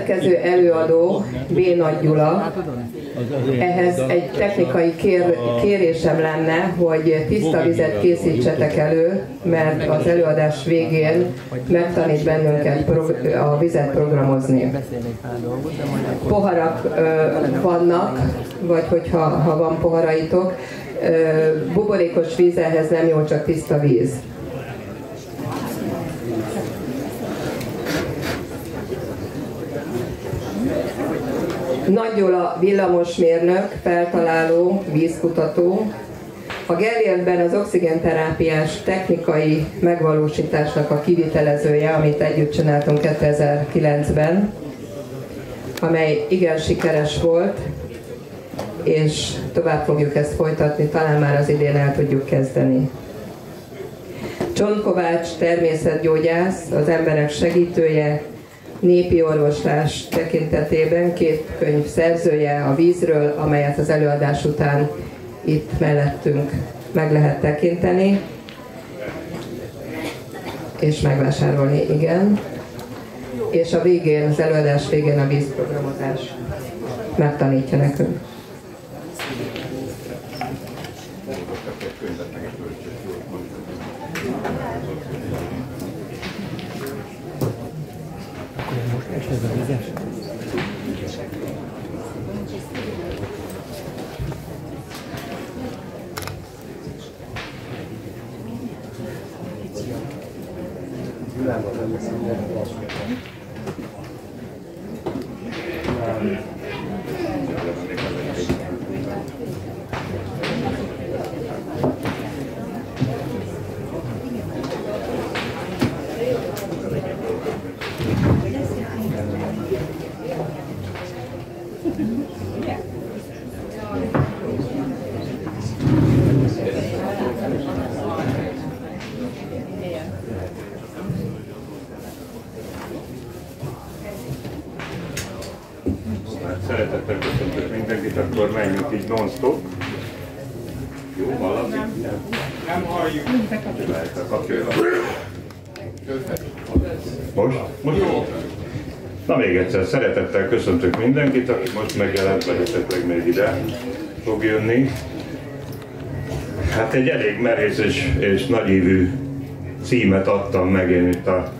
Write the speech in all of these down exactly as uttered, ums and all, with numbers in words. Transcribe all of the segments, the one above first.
következő előadó B. Nagy Gyula. Ehhez egy technikai kér, kérésem lenne, hogy tiszta vizet készítsetek elő, mert az előadás végén megtanít bennünket a vizet programozni. Poharak ö, vannak, vagy hogyha ha van poharaitok, ö, buborékos víz ehhez nem jó, csak tiszta víz. Nagy Gyula villamosmérnök, feltaláló, vízkutató. A Gellértben az oxigénterápiás technikai megvalósításnak a kivitelezője, amit együtt csináltunk kétezer-kilencben, amely igen sikeres volt, és tovább fogjuk ezt folytatni, talán már az idén el tudjuk kezdeni. Csont Kovács természetgyógyász, az emberek segítője, népi orvoslás tekintetében két könyv szerzője a vízről, amelyet az előadás után itt mellettünk meg lehet tekinteni, és megvásárolni, igen. És a végén, az előadás végén a vízprogramozás megtanítja nekünk. Szeretettel köszöntök mindenkit, akkor menjünk így non-stop. Jó, valami? Nem. Nem halljuk. Lehet a kapcsolat. Most? Most jó. Na még egyszer, szeretettel köszöntök mindenkit, aki most megjelent, vagy esetleg még ide fog jönni. Hát egy elég merész és, és nagyívű címet adtam meg én itt a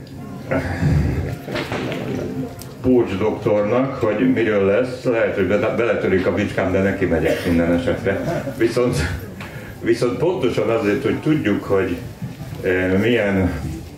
Pócs doktornak, hogy miről lesz. Lehet, hogy beletörik a bicskám, de neki megyek minden esetre. Viszont, viszont pontosan azért, hogy tudjuk, hogy eh, milyen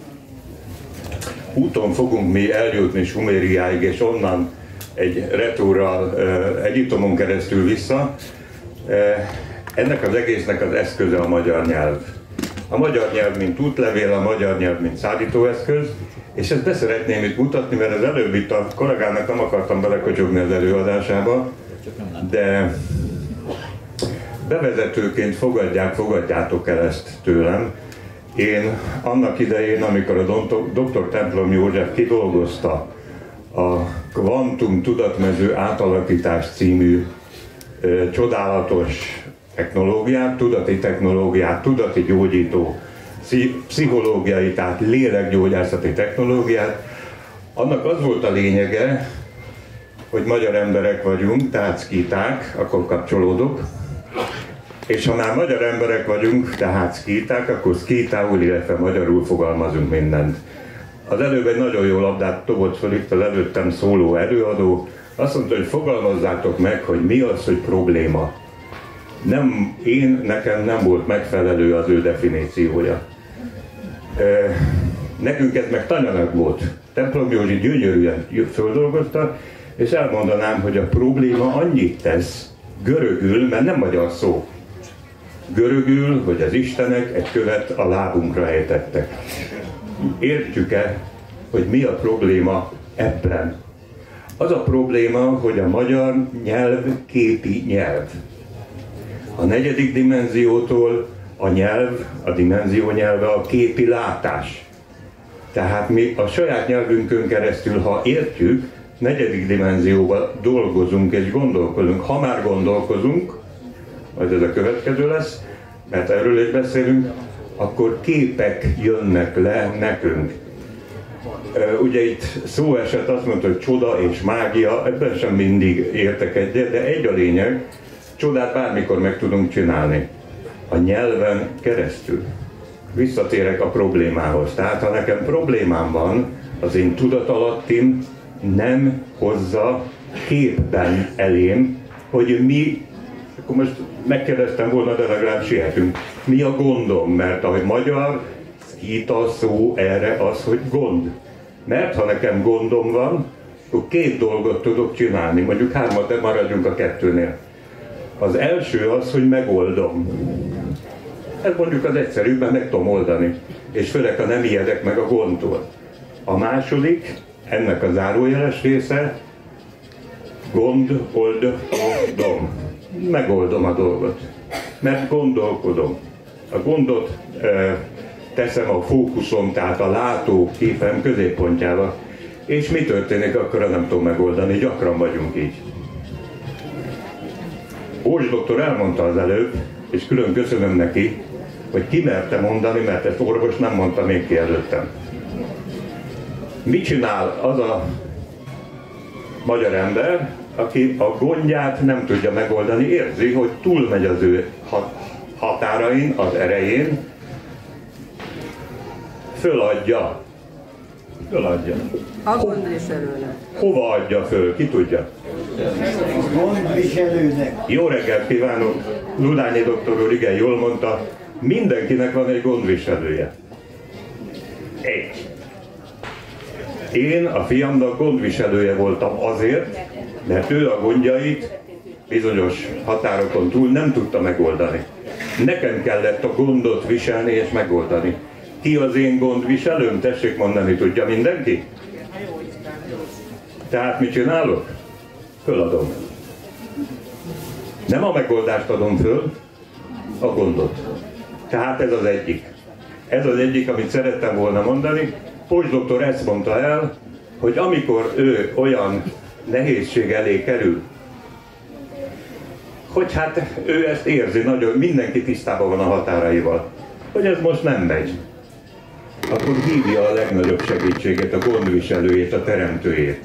úton fogunk mi eljutni Sumériáig, és onnan egy retúrral eh, Egyiptomon keresztül vissza. Eh, ennek az egésznek az eszköze a magyar nyelv. A magyar nyelv, mint útlevél, a magyar nyelv, mint szállítóeszköz, és ezt beszeretném itt mutatni, mert az előbb itt a kollégának nem akartam belekocsogni az előadásába, de bevezetőként fogadják, fogadjátok el ezt tőlem. Én annak idején, amikor a doktor Templom József kidolgozta a Kvantum Tudatmező Átalakítás című ö, csodálatos technológiát, tudati technológiát, tudati gyógyító, pszichológiai, tehát lélekgyógyászati technológiát, annak az volt a lényege, hogy magyar emberek vagyunk, tehát szkíták, akkor kapcsolódok, és ha már magyar emberek vagyunk, tehát szkíták, akkor szkítául, illetve magyarul fogalmazunk mindent. Az előbb egy nagyon jó labdát dobott föl itt az előttem szóló előadó, azt mondta, hogy fogalmazzátok meg, hogy mi az, hogy probléma. Nem, én, nekem nem volt megfelelő az ő definíciója. E, nekünk ez meg tananyag volt. Templom Józsi gyönyörűen földolgozta, és elmondanám, hogy a probléma annyit tesz görögül, mert nem magyar szó. Görögül, hogy az Istenek egy követ a lábunkra ejtettek. Értjük-e, hogy mi a probléma ebben? Az a probléma, hogy a magyar nyelv képi nyelv. A negyedik dimenziótól a nyelv, a dimenzió nyelve a képi látás. Tehát mi a saját nyelvünkön keresztül, ha értjük, negyedik dimenzióban dolgozunk és gondolkozunk. Ha már gondolkozunk, majd ez a következő lesz, mert erről is beszélünk, akkor képek jönnek le nekünk. Ugye itt szó esett, azt mondta, hogy csoda és mágia, ebben sem mindig értek egyet, de egy a lényeg, csodát bármikor meg tudunk csinálni. A nyelven keresztül. Visszatérek a problémához. Tehát ha nekem problémám van, az én tudatalattim nem hozza képben elém, hogy mi, akkor most megkérdeztem volna, de legalább sietünk, mi a gondom, mert ahogy magyar, szkíta szó erre az, hogy gond. Mert ha nekem gondom van, akkor két dolgot tudok csinálni, mondjuk hármat, de maradjunk a kettőnél. Az első az, hogy megoldom. Ez mondjuk az egyszerűbben meg tudom oldani, és főleg, ha nem ijedek meg a gondtól. A második, ennek a zárójeles része, gond, oldom. Megoldom a dolgot, mert gondolkodom. A gondot e, teszem a fókuszom, tehát a látóképem középpontjába. És mi történik akkor, ha nem tudom megoldani? Gyakran vagyunk így. Ózs doktor elmondta az előbb, és külön köszönöm neki, hogy kimerte mondani, mert ezt orvos nem mondta még ki előttem. Mit csinál az a magyar ember, aki a gondját nem tudja megoldani, érzi, hogy túlmegy az ő határain, az erején, föladja. Föladja. A gondviselőnek. Hova adja föl? Ki tudja? Gondviselőnek. Jó reggelt kívánok! Ludányi doktor úr igen jól mondta, mindenkinek van egy gondviselője. Egy. Én a fiamnak gondviselője voltam azért, mert ő a gondjait bizonyos határokon túl nem tudta megoldani. Nekem kellett a gondot viselni és megoldani. Ki az én gondviselőm? Tessék mondani, tudja mindenki? Tehát mit csinálok? Föladom. Nem a megoldást adom föl, a gondot. Tehát ez az egyik. Ez az egyik, amit szerettem volna mondani. Ózs doktor ezt mondta el, hogy amikor ő olyan nehézség elé kerül, hogy hát ő ezt érzi, nagyon mindenki tisztában van a határaival, hogy ez most nem megy, akkor hívja a legnagyobb segítséget, a gondviselőjét, a teremtőjét.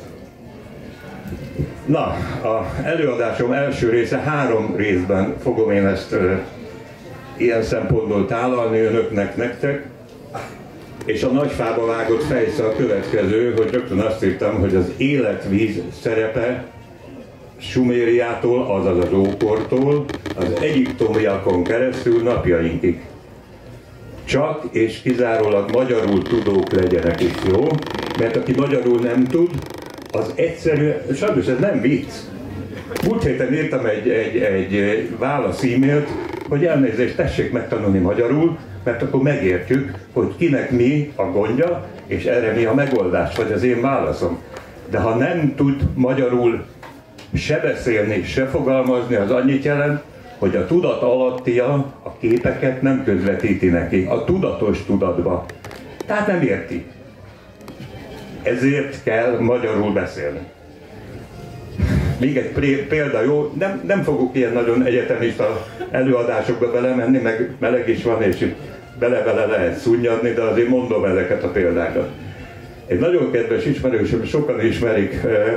Na, az előadásom első része, három részben fogom én ezt ö, ilyen szempontból tálalni önöknek, nektek, és a nagyfába vágott fejsze a következő, hogy rögtön azt írtam, hogy az életvíz szerepe Sumériától, azaz az ókortól, az egyiptomiakon keresztül napjainkig. Csak és kizárólag magyarul tudók legyenek itt, jó? Mert aki magyarul nem tud, az egyszerűen, sajnos ez nem vicc. Múlt héten írtam egy, egy, egy válasz e-mailt, hogy elnézést, tessék megtanulni magyarul, mert akkor megértjük, hogy kinek mi a gondja, és erre mi a megoldás, vagy az én válaszom. De ha nem tud magyarul se beszélni, se fogalmazni, az annyit jelent, hogy a tudat alattia a képeket nem közvetíti neki, a tudatos tudatba. Tehát nem érti. Ezért kell magyarul beszélni. Még egy példa, jó? Nem, nem fogok ilyen nagyon egyetemista előadásokba belemenni, meg meleg is van, és itt bele-bele lehet szunnyadni, de azért mondom ezeket a példákat. Egy nagyon kedves ismerősöm, sokan ismerik,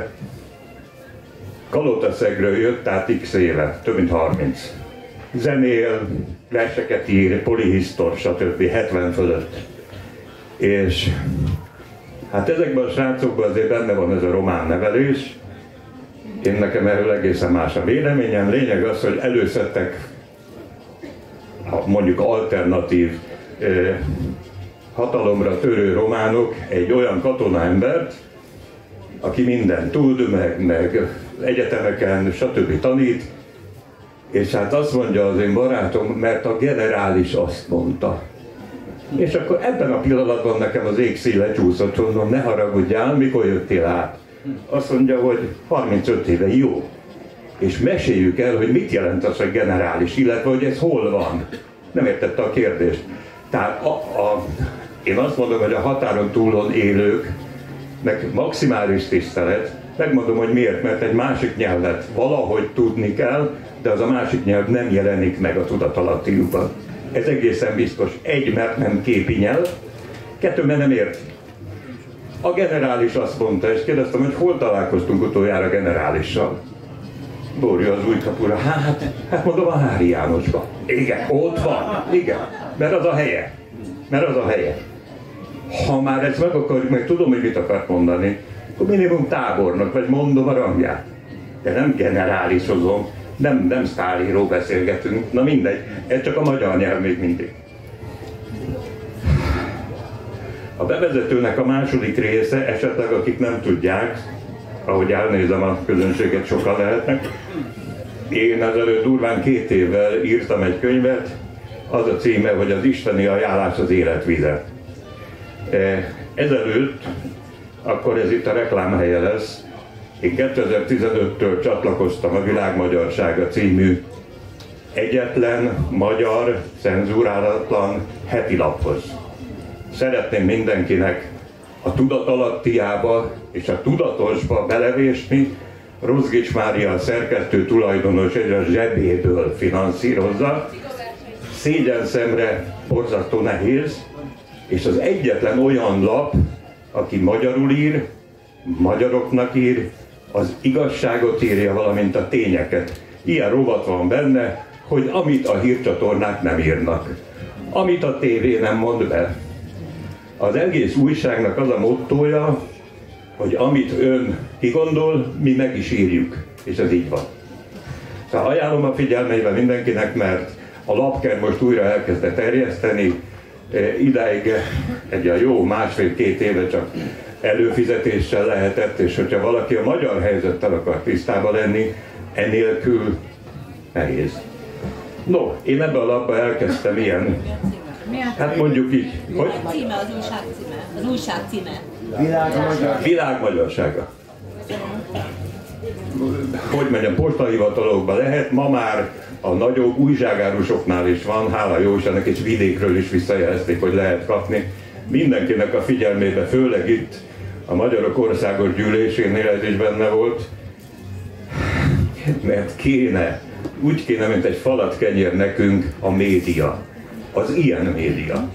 Kalotaszegről jött, tehát x éve, több mint harminc. Zenél, verseket ír, polihisztor, stb. hetven fölött. És hát ezekben a srácokban azért benne van ez a román nevelés. Én nekem erről egészen más a véleményem. Lényeg az, hogy előszedtek mondjuk alternatív eh, hatalomra törő románok egy olyan katonaembert, aki mindent tud, meg, meg egyetemeken, stb. Tanít, és hát azt mondja az én barátom, mert a generális azt mondta. És akkor ebben a pillanatban nekem az égszíj lecsúszott, mondom, ne haragudjál, mikor jöttél át? Azt mondja, hogy harmincöt éve, jó. És meséljük el, hogy mit jelent az, hogy generális, illetve hogy ez hol van. Nem értette a kérdést. Tehát a, a, én azt mondom, hogy a határon túlon élők, meg maximális tisztelet, megmondom, hogy miért, mert egy másik nyelvet valahogy tudni kell, de az a másik nyelv nem jelenik meg a tudatalattiukban. Ez egészen biztos. Egy, mert nem képi nyelv, kettő, mert nem érti. A generális azt mondta, és kérdeztem, hogy hol találkoztunk utoljára generálissal. Borja az Újkapura, hát, hát mondom a Hári Jánosba. Igen, ott van, igen, mert az a helye, mert az a helye. Ha már ezt meg akarjuk, meg tudom, hogy mit akart mondani, akkor minimum tábornok, vagy mondom a rangját. De nem generálisozom, nem, nem Sztálinról beszélgetünk, na mindegy, ez csak a magyar nyelv még mindig. A bevezetőnek a második része, esetleg akik nem tudják, ahogy elnézem a közönséget, sokan lehetnek, én ezelőtt durván két évvel írtam egy könyvet, az a címe, hogy az isteni ajánlás az életvize. Ezelőtt, akkor ez itt a reklámhelye lesz, én kétezer-tizenöttől csatlakoztam a Világmagyarsága című egyetlen magyar, cenzúrálatlan heti laphoz. Szeretném mindenkinek a tudatalattiába és a tudatosba belevésni. Rozgics Mária, a szerkesztő tulajdonos, egy a zsebéből finanszírozza. Szégyen szemre borzasztó nehéz, és az egyetlen olyan lap, aki magyarul ír, magyaroknak ír, az igazságot írja, valamint a tényeket. Ilyen rovat van benne, hogy amit a hírcsatornák nem írnak, amit a tévé nem mond be. Az egész újságnak az a mottója, hogy amit ön kigondol, mi meg is írjuk, és ez így van. Szóval ajánlom a figyelmébe mindenkinek, mert a Lapker most újra elkezdte terjeszteni, idáig egy a jó másfél-két éve csak előfizetéssel lehetett, és hogyha valaki a magyar helyzettel akar tisztában lenni, enélkül nehéz. No, én ebben a lapban elkezdtem ilyen, hát mondjuk így, hogy? A címe, az újság címe, az újság címe. Világmagyarsága. Világmagyarsága. Hogy mondjam, postahivatalokban lehet, ma már a nagyobb újságárusoknál is van, hála jó Istennek, és vidékről is visszajelezték, hogy lehet kapni. Mindenkinek a figyelmébe, főleg itt a Magyarok Országos Gyűlésénél ez is benne volt, mert kéne, úgy kéne, mint egy falat kenyér nekünk a média, az ilyen média.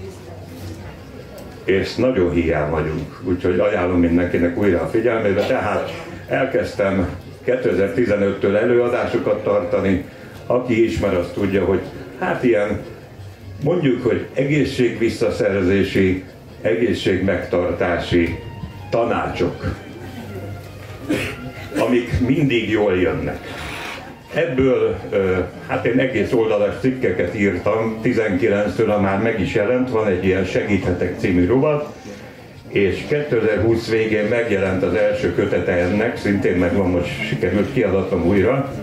És nagyon hiány vagyunk, úgyhogy ajánlom mindenkinek újra a figyelmébe. Tehát elkezdtem kétezer-tizenöttől előadásokat tartani, aki ismer, azt tudja, hogy hát ilyen, mondjuk, hogy egészségvisszaszerzési, egészségmegtartási tanácsok, amik mindig jól jönnek. Ebből, hát én egész oldalas cikkeket írtam, tizenkilenctől már meg is jelent, van egy ilyen Segíthetek című rovat, és kétezer-húsz végén megjelent az első kötete ennek, szintén megvan, most sikerült kiadatnom újra.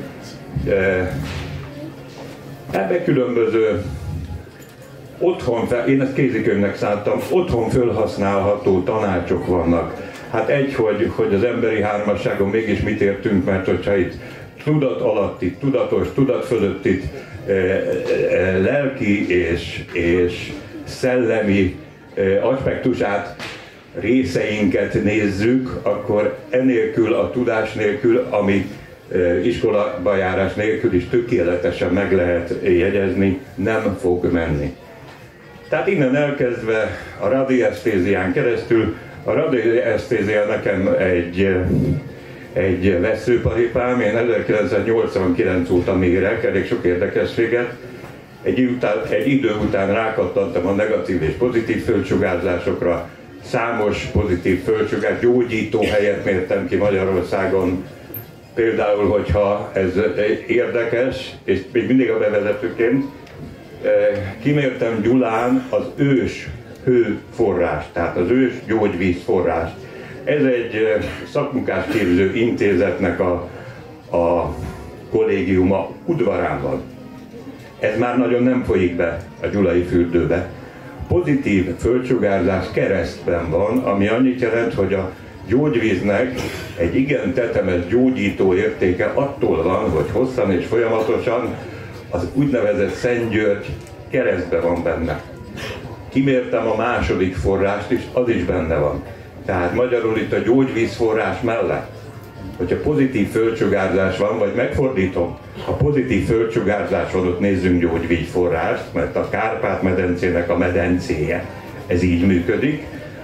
Ebben különböző otthon, fel, én ezt kézikönyvnek szántam, otthon fölhasználható tanácsok vannak. Hát egy, hogy, hogy az emberi hármasságon mégis mit értünk, mert hogyha itt tudat alatti, tudatos, tudat fölötti e, e, lelki és, és szellemi e, aspektusát, részeinket nézzük, akkor enélkül, a tudás nélkül, ami e, iskolaba járás nélkül is tökéletesen meg lehet jegyezni, nem fog menni. Tehát innen elkezdve a radiesztézián keresztül, a radiesztézia nekem egy, egy veszőparipám, én ezerkilencszáznyolcvankilenc óta mérek, elég sok érdekességet. Egy, után, egy idő után rákattantam a negatív és pozitív földsugárzásokra, számos pozitív földsugárzás, gyógyító helyet mértem ki Magyarországon. Például, hogyha ez érdekes, és még mindig a bevezetőként, kimértem Gyulán az ős hőforrás, tehát az ős gyógyvízforrás. Ez egy szakmunkásképző intézetnek a, a kollégiuma udvarán van. Ez már nagyon nem folyik be a gyulai fürdőbe. Pozitív földsugárzás keresztben van, ami annyit jelent, hogy a gyógyvíznek egy igen tetemes gyógyító értéke attól van, hogy hosszan és folyamatosan az úgynevezett Szent György keresztben van benne. Kimértem a második forrást is, az is benne van. Tehát magyarul itt a gyógyvízforrás mellett, hogyha pozitív földsugárzás van, vagy megfordítom, ha pozitív földsugárzás van, ott nézzünk gyógyvízforrást, mert a Kárpát-medencének a medencéje, ez így működik.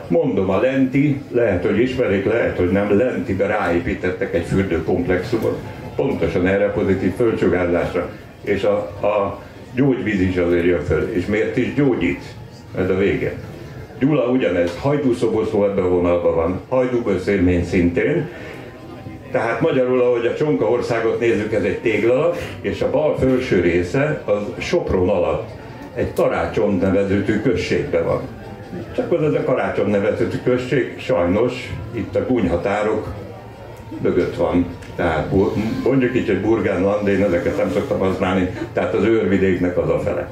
Mondom, a Lenti, lehet, hogy ismerik, lehet, hogy nem, Lentibe ráépítettek egy fürdőkomplexumot, pontosan erre a pozitív földsugárzásra, és a, a gyógyvíz is azért jön föl. És miért is gyógyít? Ez a vége. Gyula ugyanez, Hajdú-Szoboszló ebben a vonalban van, Hajdú-Böszörmény szintén. Tehát magyarul, ahogy a Csonka-országot nézzük, ez egy téglalap, és a bal felső része az Sopron alatt egy Karácson nevezetű községben van. Csak az ez a Karácson nevezetű község sajnos itt a gúnyhatárok mögött van. Tehát mondjuk így, hogy Burgenland, én ezeket nem szoktam használni, tehát az őrvidéknek az a fele.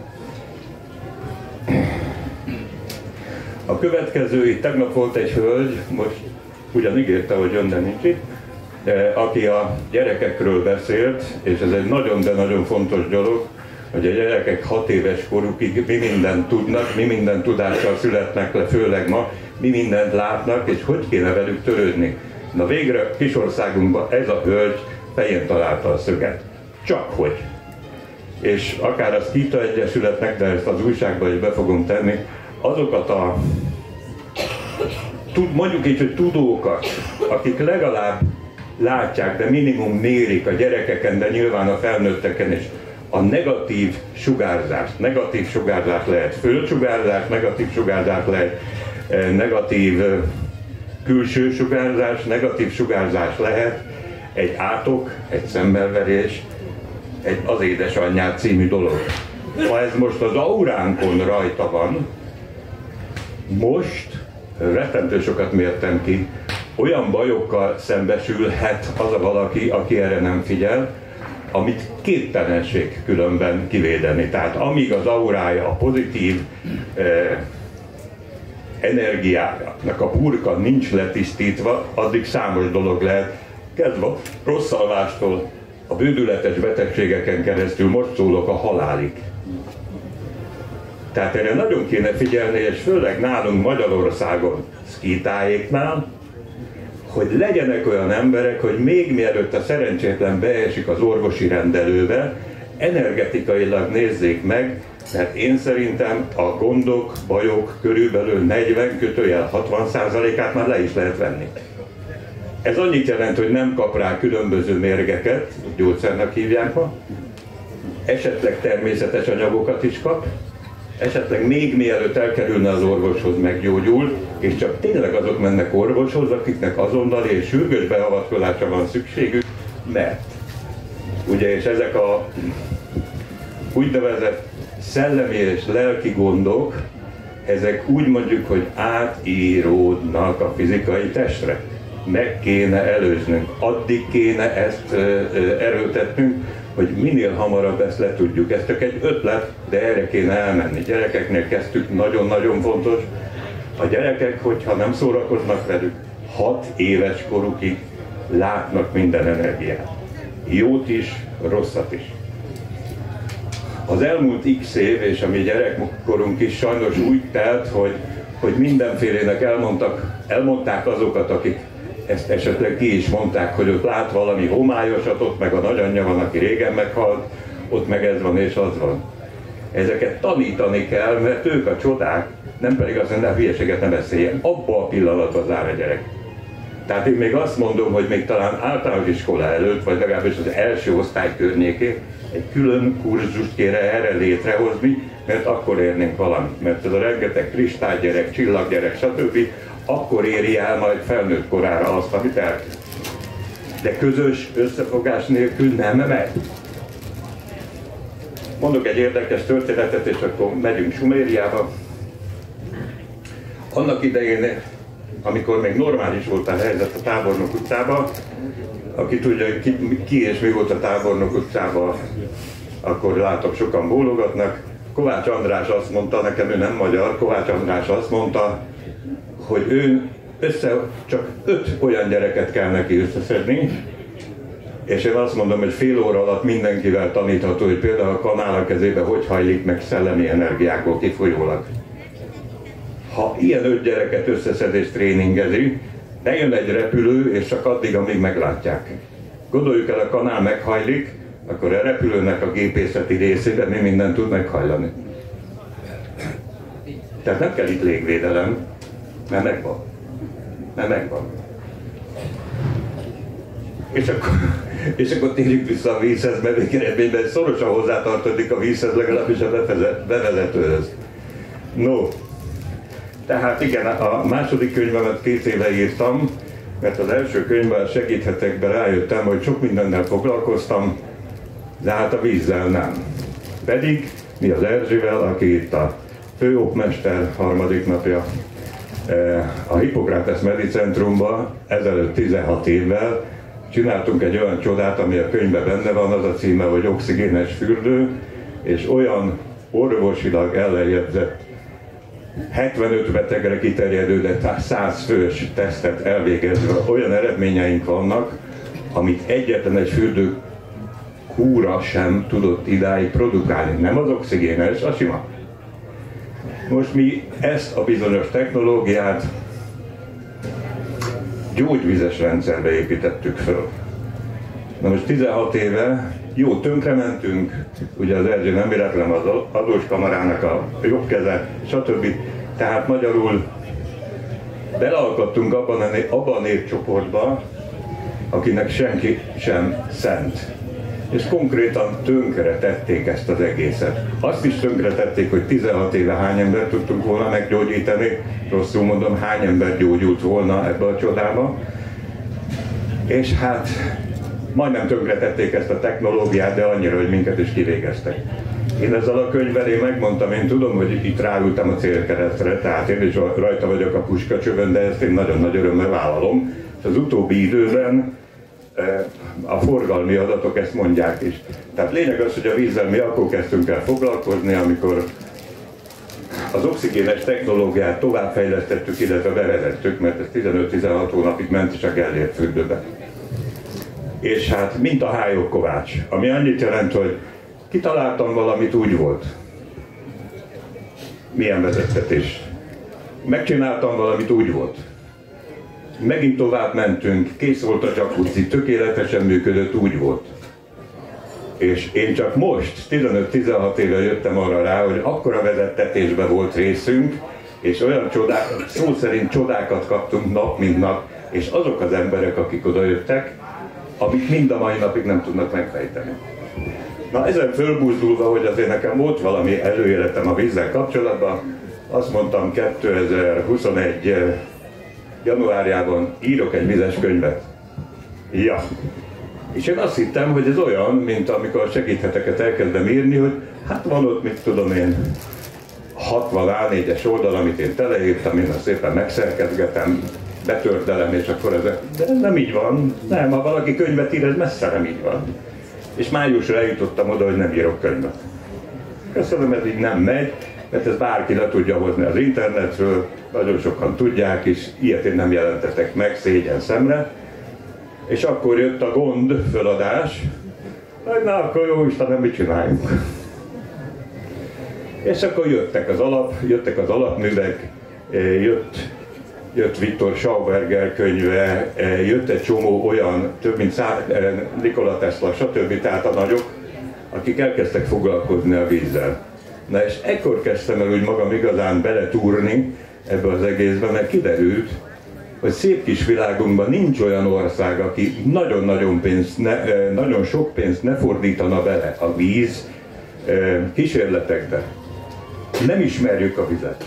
A következő, itt tegnap volt egy hölgy, most ugyan ígérte, hogy jön, de nincs itt, aki a gyerekekről beszélt, és ez egy nagyon, de nagyon fontos dolog, hogy a gyerekek hat éves korukig mi mindent tudnak, mi minden tudással születnek le, főleg ma, mi mindent látnak, és hogy kéne velük törődni. Na végre kisországunkban ez a hölgy fején találta a szöget. Csak hogy. És akár a Szkíta Egyesületnek, de ezt az újságban is be fogom tenni, azokat a, mondjuk így, hogy tudókat, akik legalább látják, de minimum mérik a gyerekeken, de nyilván a felnőtteken is, a negatív sugárzást. Negatív sugárzás lehet földsugárzás, negatív sugárzás lehet negatív külső sugárzás, negatív sugárzás lehet egy átok, egy szemmel-verés, egy Az édesanyjád című dolog. Ha ez most az auránkon rajta van, most rettentő sokat mértem ki, olyan bajokkal szembesülhet az a valaki, aki erre nem figyel, amit képtelenség különben kivédeni. Tehát amíg az aurája, a pozitív eh, energiának a burka nincs letisztítva, addig számos dolog lehet, kezdve a rossz alvástól, a bődületes betegségeken keresztül, most szólok a halálig. Tehát erre nagyon kéne figyelni, és főleg nálunk Magyarországon, szkítáéknál, hogy legyenek olyan emberek, hogy még mielőtt a szerencsétlen beesik az orvosi rendelőbe, energetikailag nézzék meg, mert én szerintem a gondok, bajok körülbelül negyven kötőjel hatvan százalékát már le is lehet venni. Ez annyit jelent, hogy nem kap rá különböző mérgeket, gyógyszernek hívják ma, esetleg természetes anyagokat is kap, esetleg még mielőtt elkerülne az orvoshoz meggyógyul, és csak tényleg azok mennek orvoshoz, akiknek azonnali és sürgős beavatkozásra van szükségük, mert ugye, és ezek a úgynevezett szellemi és lelki gondok, ezek úgy mondjuk, hogy átíródnak a fizikai testre. Meg kéne előznünk, addig kéne ezt erőltetnünk, hogy minél hamarabb ezt le tudjuk. Ez csak egy ötlet, de erre kéne elmenni. Gyerekeknél kezdtük, nagyon-nagyon fontos. A gyerekek, hogyha nem szórakoznak velük, hat éves korukig látnak minden energiát. Jót is, rosszat is. Az elmúlt x év, és a mi gyerekkorunk is sajnos úgy telt, hogy, hogy mindenfélének elmondtak, elmondták azokat, akik ezt esetleg ki is mondták, hogy ott lát valami homályosat, ott meg a nagyanyja van, aki régen meghalt, ott meg ez van és az van. Ezeket tanítani kell, mert ők a csodák, nem pedig azt mondja, hülyeséget ne beszéljen, abba a pillanatban zár a gyerek. Tehát én még azt mondom, hogy még talán általános iskola előtt, vagy legalábbis az első osztály környékén egy külön kurzust kéne erre létrehozni, mert akkor érnénk valamit. Mert ez a rengeteg kristálygyerek, csillaggyerek, stb. Akkor éri el majd felnőtt korára azt, amit elkezd. De közös összefogás nélkül nem megy. Mondok egy érdekes történetet, és akkor megyünk Sumériába. Annak idején, amikor még normális volt a helyzet a Tábornok utcában, aki tudja, hogy ki, ki és mi volt a Tábornok utcában, akkor látok, sokan bólogatnak. Kovács András azt mondta, nekem ő nem magyar, Kovács András azt mondta, hogy ő össze, csak öt olyan gyereket kell neki összeszedni, és én azt mondom, hogy fél óra alatt mindenkivel tanítható, hogy például a kanál a kezébe hogy hajlik meg szellemi energiákból kifolyólag. Ha ilyen öt gyereket összeszed és tréningezi, ne jön egy repülő, és csak addig, amíg meglátják. Gondoljuk el, a kanál meghajlik, akkor a repülőnek a gépészeti részében mi mindent tud meghajlani. Tehát nem kell itt légvédelem, Mert megvan. Mert megvan. És akkor, és akkor térjük vissza a vízhez, mert végeredményben szorosan hozzátartozik a vízhez, legalábbis a bevezetőhöz. No, tehát igen, a második könyvemet két éve írtam, mert az első könyvben segíthetekben rájöttem, hogy sok mindennel foglalkoztam, de hát a vízzel nem. Pedig mi az Erzsivel, aki itt a főokmester harmadik napja a Hippokrates Medicentrumban ezelőtt tizenhat évvel csináltunk egy olyan csodát, ami a könyvben benne van, az a címe, hogy oxigénes fürdő, és olyan orvosilag ellenjegyzett hetvenöt betegre kiterjedő, de száz fős tesztet elvégezve olyan eredményeink vannak, amit egyetlen egy fürdő kúra sem tudott idáig produkálni. Nem az oxigénes, a sima. Most mi ezt a bizonyos technológiát gyógyvizes rendszerbe építettük föl. Na most tizenhat éve jó tönkrementünk, ugye az Erzsé nem véletlen az adóskamarának a jobb keze, stb. Tehát magyarul belealkottunk abban a, abban a népcsoportban, akinek senki sem szent. És konkrétan tönkre tették ezt az egészet. Azt is tönkre tették, hogy tizenhat éve hány embert tudtunk volna meggyógyítani, rosszul mondom, hány ember gyógyult volna ebbe a csodába. És hát majdnem tönkre tették ezt a technológiát, de annyira, hogy minket is kivégeztek. Én ezzel a könyvvel én megmondtam, én tudom, hogy itt ráültem a célkeresztre, tehát én is rajta vagyok a puskacsövön, de ezt én nagyon nagy örömmel vállalom. És az utóbbi időben a forgalmi adatok ezt mondják is. Tehát lényeg az, hogy a vízzel mi akkor kezdtünk el foglalkozni, amikor az oxigénes technológiát továbbfejlesztettük, illetve bevezettük, mert ez tizenöt-tizenhat hónapig ment is a Gellért fürdőbe. És hát mint a Hályog Kovács, ami annyit jelent, hogy kitaláltam valamit, úgy volt. Milyen vezettetés. Megcsináltam valamit, úgy volt. Megint tovább mentünk, kész volt a jacuzzi, tökéletesen működött, úgy volt. És én csak most, tizenöt-tizenhat éve jöttem arra rá, hogy akkora vezettetésben volt részünk, és olyan csodák, szó szerint csodákat kaptunk nap, mint nap, és azok az emberek, akik oda jöttek, amit mind a mai napig nem tudnak megfejteni. Na ezen fölbuzdulva, hogy azért nekem volt valami előéletem a vízzel kapcsolatban, azt mondtam kétezer-huszonegy januárjában írok egy vizes könyvet. Ja. És én azt hittem, hogy ez olyan, mint amikor segítheteket elkezdem írni, hogy hát van ott, mit tudom én, hatvan á négyes oldal, amit én teleírtam, én azt szépen megszerkezgetem, betördelem, és akkor ez... De ez nem így van. Nem, ha valaki könyvet ír, ez messze nem így van. És májusra eljutottam oda, hogy nem írok könyvet. Köszönöm, ez így nem megy, mert ez bárki le tudja hozni az internetről, nagyon sokan tudják is, ilyet én nem jelentettek meg szégyen szemre. És akkor jött a gond föladás, hogy na akkor jó Istenem, mit csináljunk? És akkor jöttek az alap, jöttek az alapművek, jött, jött Viktor Schauberger könyve, jött egy csomó olyan, több mint száz, Nikola Tesla, stb. Tehát a nagyok, akik elkezdtek foglalkozni a vízzel. Na és ekkor kezdtem el úgy magam igazán beletúrni ebbe az egészbe, mert kiderült, hogy szép kis világunkban nincs olyan ország, aki nagyon-nagyon pénzt ne, nagyon sok pénzt ne fordítana bele a víz kísérletekbe. Nem ismerjük a vizet.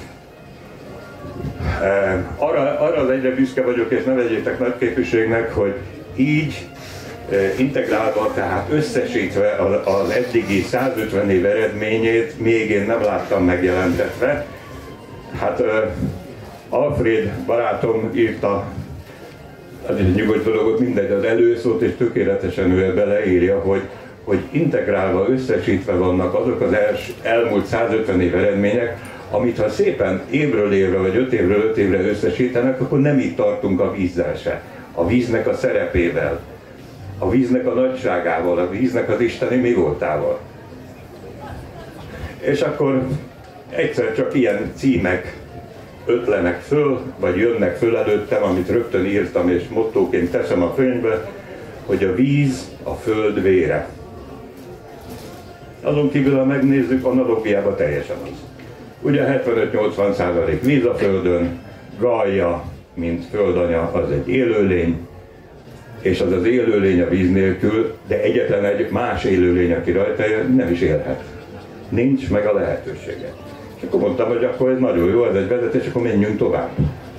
Arra, arra az egyre büszke vagyok, és ne vegyétek nagy képviségnek, hogy így integrálva, tehát összesítve az eddigi százötven év eredményét még én nem láttam megjelentetve. Hát Alfred barátom írta, az egy nyugodt dolgot, mindegy, az előszót, és tökéletesen ő beleírja, hogy, hogy integrálva, összesítve vannak azok az els, elmúlt százötven év eredmények, amit ha szépen évről évre, vagy öt évről öt évre összesítenek, akkor nem itt tartunk a vízzel se. A víznek a szerepével, a víznek a nagyságával, a víznek az isteni mi voltával. És akkor egyszer csak ilyen címek ötlenek föl, vagy jönnek föl előttem, amit rögtön írtam és mottóként teszem a könyvbe, hogy a víz a föld vére. Azon kívül, ha megnézzük, analógiában teljesen az. Ugye hetvenöt-nyolcvan százalék víz a földön, Gaia, mint földanya, az egy élőlény, és az az élőlény a víz nélkül, de egyetlen egy más élőlény, aki rajta jön, nem is élhet. Nincs meg a lehetősége. És akkor mondtam, hogy akkor ez nagyon jó, ez egy vezetés, akkor menjünk tovább.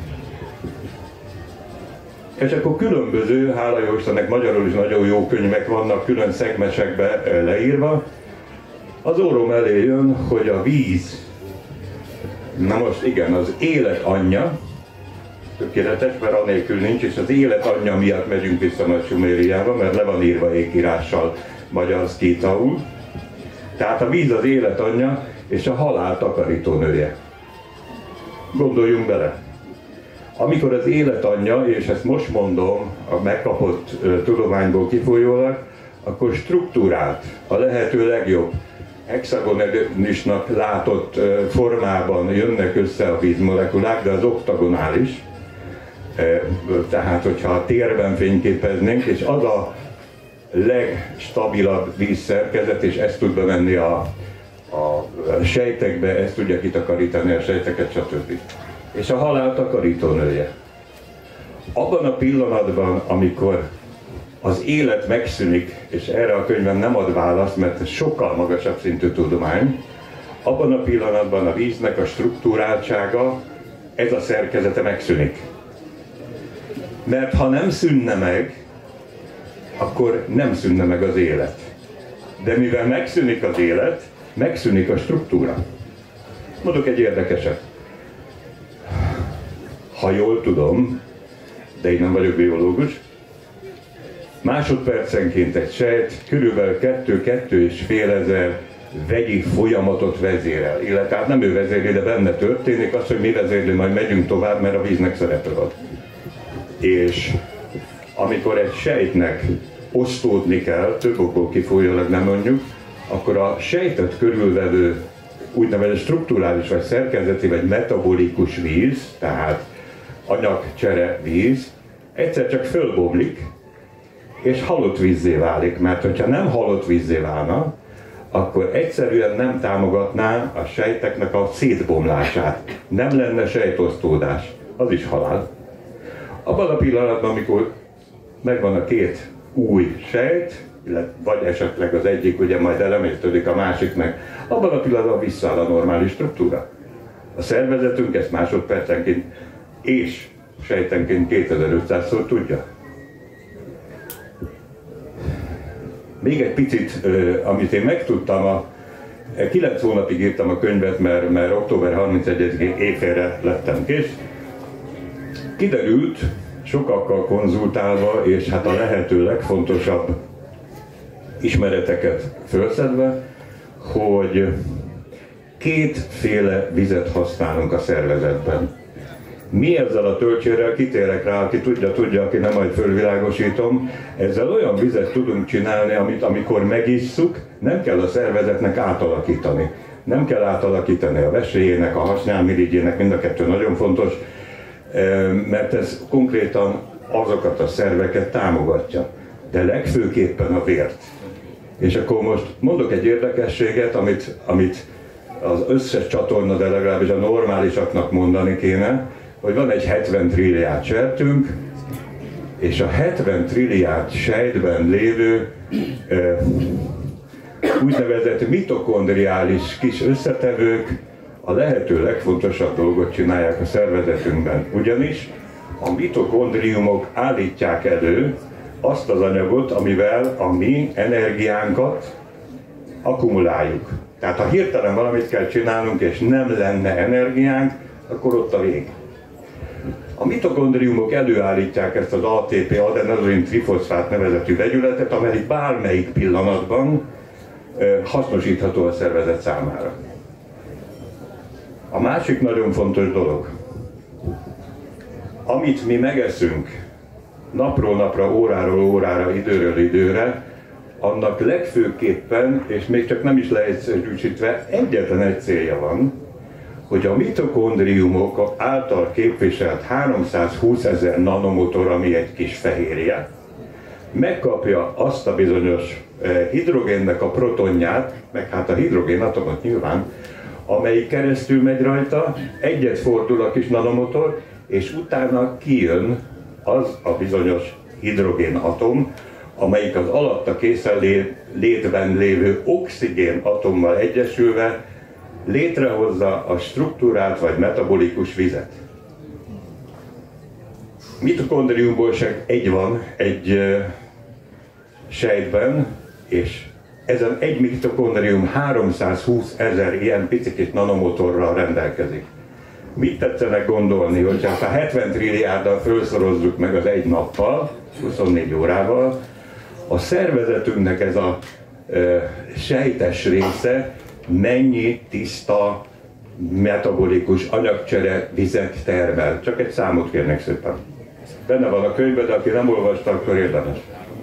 És akkor különböző, hála jó Istennek, magyarul is nagyon jó könyvek vannak, külön szegmensekbe leírva. Az orrom elé jön, hogy a víz, na most igen, az élet anyja, tökéletes, mert anélkül nincs, és az élet anyja miatt megyünk vissza Nagy Sumériába, mert le van írva ékírással magyar szkítaul. Tehát a víz az élet anyja, és a halál takarítónője. Gondoljunk bele. Amikor az élet anyja, és ezt most mondom, a megkapott uh, tudományból kifolyólag, akkor struktúrát, a lehető legjobb hexagonisnak látott uh, formában jönnek össze a vízmolekulák, de az oktagonális, uh, tehát hogyha a térben fényképeznénk, és az a legstabilabb vízszerkezet, és ezt tud bemenni a, a sejtekbe, ezt tudja kitakarítani a sejteket, stb. És a halál takarítónője. Abban a pillanatban, amikor az élet megszűnik, és erre a könyvem nem ad választ, mert ez sokkal magasabb szintű tudomány, abban a pillanatban a víznek a struktúráltsága, ez a szerkezete megszűnik. Mert ha nem szűnne meg, akkor nem szűnne meg az élet. De mivel megszűnik az élet, megszűnik a struktúra. Mondok egy érdekeset. Ha jól tudom, de én nem vagyok biológus, másodpercenként egy sejt körülbelül kettő-kettő és fél ezer vegyi folyamatot vezérel. Illetve hát nem ő vezérli, de benne történik, az, hogy mi vezérli, majd megyünk tovább, mert a víznek szerepe van. És amikor egy sejtnek osztódni kell, több okból kifolyólag nem mondjuk, akkor a sejtet körülvevő úgynevezett strukturális, vagy szerkezeti, vagy metabolikus víz, tehát anyagcsere víz, egyszer csak fölbomlik, és halott vízzé válik, mert hogyha nem halott vízzé válna, akkor egyszerűen nem támogatná a sejteknek a szétbomlását. Nem lenne sejtosztódás, az is halál. Abban a pillanatban, amikor megvan a két új sejt, vagy esetleg az egyik ugye majd elemésztődik, a másik meg, abban a pillanatban visszaáll a normális struktúra. A szervezetünk ezt másodpercenként és sejtenként kétezer-ötszázszor tudja. Még egy picit, amit én megtudtam, a kilenc hónapig írtam a könyvet, mert, mert október harmincegyedikén éjfélre lettem kész. Kiderült, sokakkal konzultálva, és hát a lehető legfontosabb ismereteket felszedve, hogy kétféle vizet használunk a szervezetben. Mi ezzel a töltsérrel, kitérek rá, aki tudja, tudja, aki nem, majd fölvilágosítom, ezzel olyan vizet tudunk csinálni, amit amikor megisszuk, nem kell a szervezetnek átalakítani. Nem kell átalakítani a vesélyének, a hasnyálmirigyének, mind a kettő nagyon fontos, mert ez konkrétan azokat a szerveket támogatja, de legfőképpen a vért. És akkor most mondok egy érdekességet, amit, amit az összes csatorna, de legalábbis a normálisaknak mondani kéne, hogy van egy hetven trilliárd sejtünk, és a hetven trilliárd sejtben lévő eh, úgynevezett mitokondriális kis összetevők a lehető legfontosabb dolgot csinálják a szervezetünkben. Ugyanis a mitokondriumok állítják elő azt az anyagot, amivel a mi energiánkat akkumuláljuk. Tehát ha hirtelen valamit kell csinálnunk, és nem lenne energiánk, akkor ott a vég. A mitokondriumok előállítják ezt az á té pé, adenozin trifoszfát nevezetű vegyületet, amely bármelyik pillanatban hasznosítható a szervezet számára. A másik nagyon fontos dolog, amit mi megeszünk napról napra, óráról órára, időről időre, annak legfőképpen, és még csak nem is leegyszerűsítve, egyetlen egy célja van, hogy a mitokondriumok által képviselt háromszázhúszezer nanomotor, ami egy kis fehérje, megkapja azt a bizonyos hidrogénnek a protonját, meg hát a hidrogénatomot nyilván, amelyik keresztül megy rajta, egyet fordul a kis nanomotor, és utána kijön az a bizonyos hidrogénatom, amelyik az alatta készenlétben lévő oxigén atommal egyesülve létrehozza a struktúrát vagy metabolikus vizet. Mitokondriumból csak egy van egy uh, sejtben, és ezen egy mitokondrium háromszázhúszezer ilyen picikis nanomotorral rendelkezik. Mit tetszenek gondolni, hogyha ha hetven trilliárddal felszorozzuk meg az egy nappal, huszonnégy órával, a szervezetünknek ez a uh, sejtes része mennyi tiszta metabolikus anyagcsere vizet termel. Csak egy számot kérnek szépen. Benne van a könyvben, de aki nem olvasta, akkor érdemes.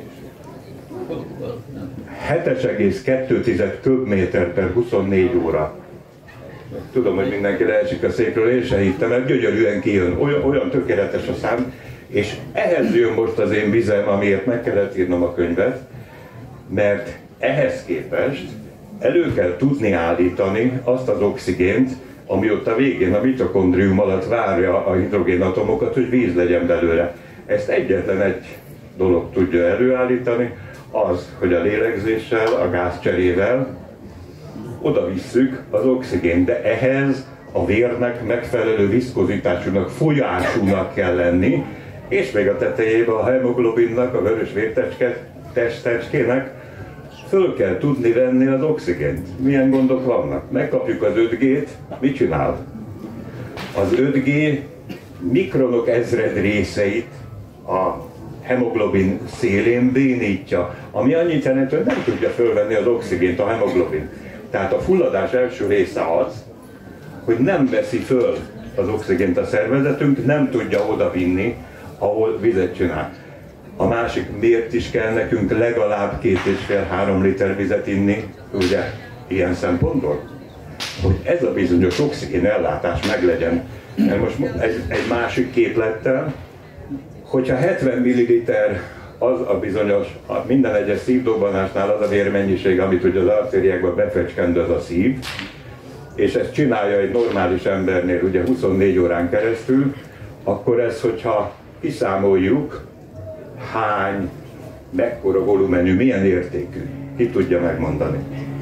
hét egész kettő köbméter per huszonnégy óra. Tudom, hogy mindenki leesik a székről, én se hittem, mert gyönyörűen kijön. Olyan, olyan tökéletes a szám, és ehhez jön most az én vizem, amiért meg kellett írnom a könyvet, mert ehhez képest elő kell tudni állítani azt az oxigént, ami ott a végén a mitokondrium alatt várja a hidrogénatomokat, hogy víz legyen belőle. Ezt egyetlen egy dolog tudja előállítani, az, hogy a lélegzéssel, a gázcserével oda visszük az oxigént, de ehhez a vérnek megfelelő viszkozitásúnak, folyásúnak kell lenni, és még a tetejében a hemoglobinnak, a vörös vértestecskének föl kell tudni venni az oxigént. Milyen gondok vannak? Megkapjuk az öt gét, mit csinál? Az öt gé mikronok ezred részeit a hemoglobin szélén bénítja, ami annyit jelent, hogy nem tudja fölvenni az oxigént a hemoglobin. Tehát a fulladás első része az, hogy nem veszi föl az oxigént a szervezetünk, nem tudja oda vinni, ahol vizet csinál. A másik, miért is kell nekünk legalább két és fél három liter vizet inni, ugye, ilyen szempontból? Hogy ez a bizonyos oxigén ellátás meglegyen. Mert most egy, egy másik képlettel, hogyha hetven milliliter az a bizonyos, a minden egyes szívdobbanásnál az a vérmennyiség, amit ugye az artériákban befecskendőz a szív, és ezt csinálja egy normális embernél ugye huszonnégy órán keresztül, akkor ez, hogyha kiszámoljuk, hány, mekkora volumenű, milyen értékű, ki tudja megmondani.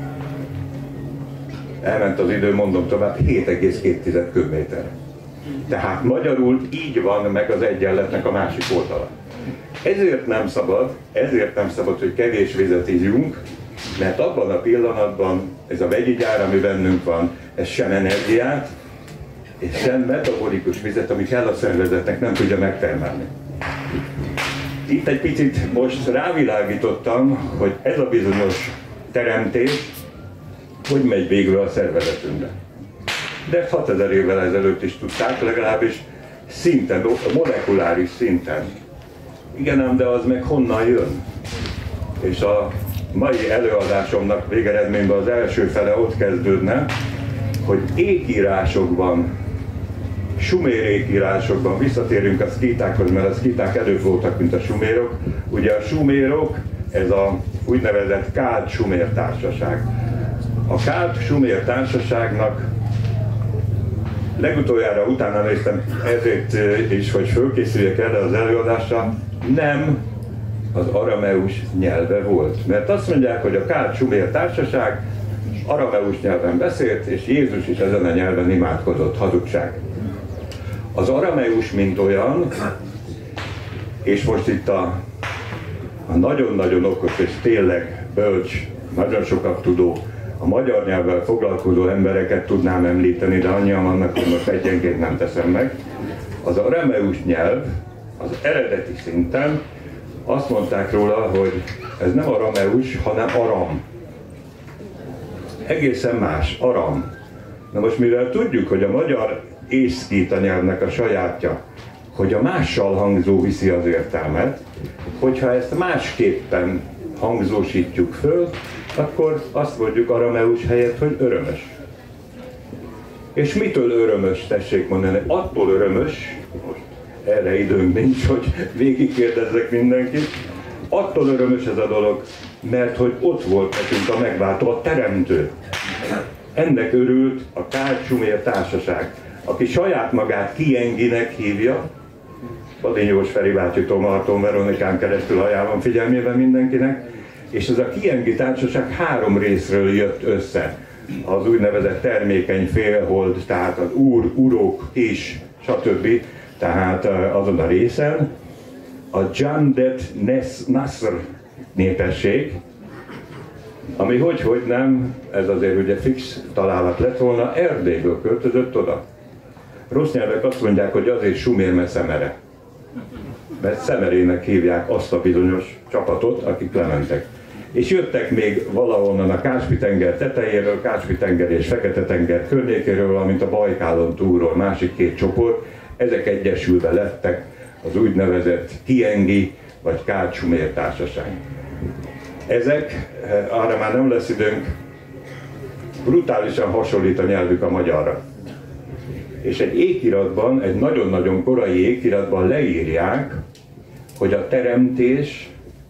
Elment az idő, mondom tovább, hét egész két köbméter. Tehát magyarul így van meg az egyenletnek a másik oldala. Ezért nem szabad, ezért nem szabad, hogy kevés vizet ígyunk, mert abban a pillanatban ez a vegyi gyár, ami bennünk van, ez sem energiát, és sem metabolikus vizet, ami kell a szervezetnek, nem tudja megtermelni. Itt egy picit most rávilágítottam, hogy ez a bizonyos teremtés hogy megy végül a szervezetünkbe. De hatezer évvel ezelőtt is tudták, legalábbis szinten, molekuláris szinten. Igen ám, de az meg honnan jön? És a mai előadásomnak végeredményben az első fele ott kezdődne, hogy ékírásokban, sumér ékírásokban, visszatérünk a szkítákhoz, mert a szkíták előbb voltak, mint a sumérok. Ugye a sumérok, ez a úgynevezett káld-sumér társaság. A káld-sumér társaságnak legutoljára utána néztem ezért is, hogy fölkészüljek erre az előadásra, nem az arameus nyelve volt. Mert azt mondják, hogy a káld-sumér társaság arameus nyelven beszélt, és Jézus is ezen a nyelven imádkozott. Hazugság. Az arameus, mint olyan, és most itt a nagyon-nagyon okos és tényleg bölcs, nagyon sokat tudó, a magyar nyelvvel foglalkozó embereket tudnám említeni, de annyian vannak, hogy most egyenként nem teszem meg. Az arameus nyelv az eredeti szinten azt mondták róla, hogy ez nem arameus, hanem aram. Egészen más, aram. Na most mivel tudjuk, hogy a magyar és szkíta nyelvnek a sajátja, hogy a mással hangzó viszi az értelmet, hogyha ezt másképpen hangzósítjuk föl, akkor azt mondjuk arameus helyett, hogy örömös. És mitől örömös, tessék mondani? Attól örömös, most erre időnk nincs, hogy végigkérdezzek mindenkit, attól örömös ez a dolog, mert hogy ott volt nekünk a megváltó, a teremtő. Ennek örült a káld-sumér társaság. aki saját magát Kienginek hívja, Badinyós Feri bácsitól Marton Veronikán keresztül ajánlom figyelmében mindenkinek, és ez a Kiengi társaság három részről jött össze. Az úgynevezett termékeny félhold, tehát az úr, urok, kis, stb. Tehát azon a részen a Jandet Nasr népesség, ami hogy-hogy nem, ez azért ugye fix találat lett volna, Erdélyből költözött oda. Rossz nyelvek azt mondják, hogy azért sumér, mert szemere. Mert szemerének hívják azt a bizonyos csapatot, akik lementek. És jöttek még valahonnan a Káspi-tenger tetejéről, Káspi-tenger és Fekete-tenger környékéről, valamint a Bajkálon túlról másik két csoport, ezek egyesülve lettek az úgynevezett Kiengi vagy Kárd-sumér társaság. Ezek, arra már nem lesz időnk, brutálisan hasonlít a nyelvük a magyarra. És egy ékiratban, egy nagyon-nagyon korai ékiratban leírják, hogy a teremtés,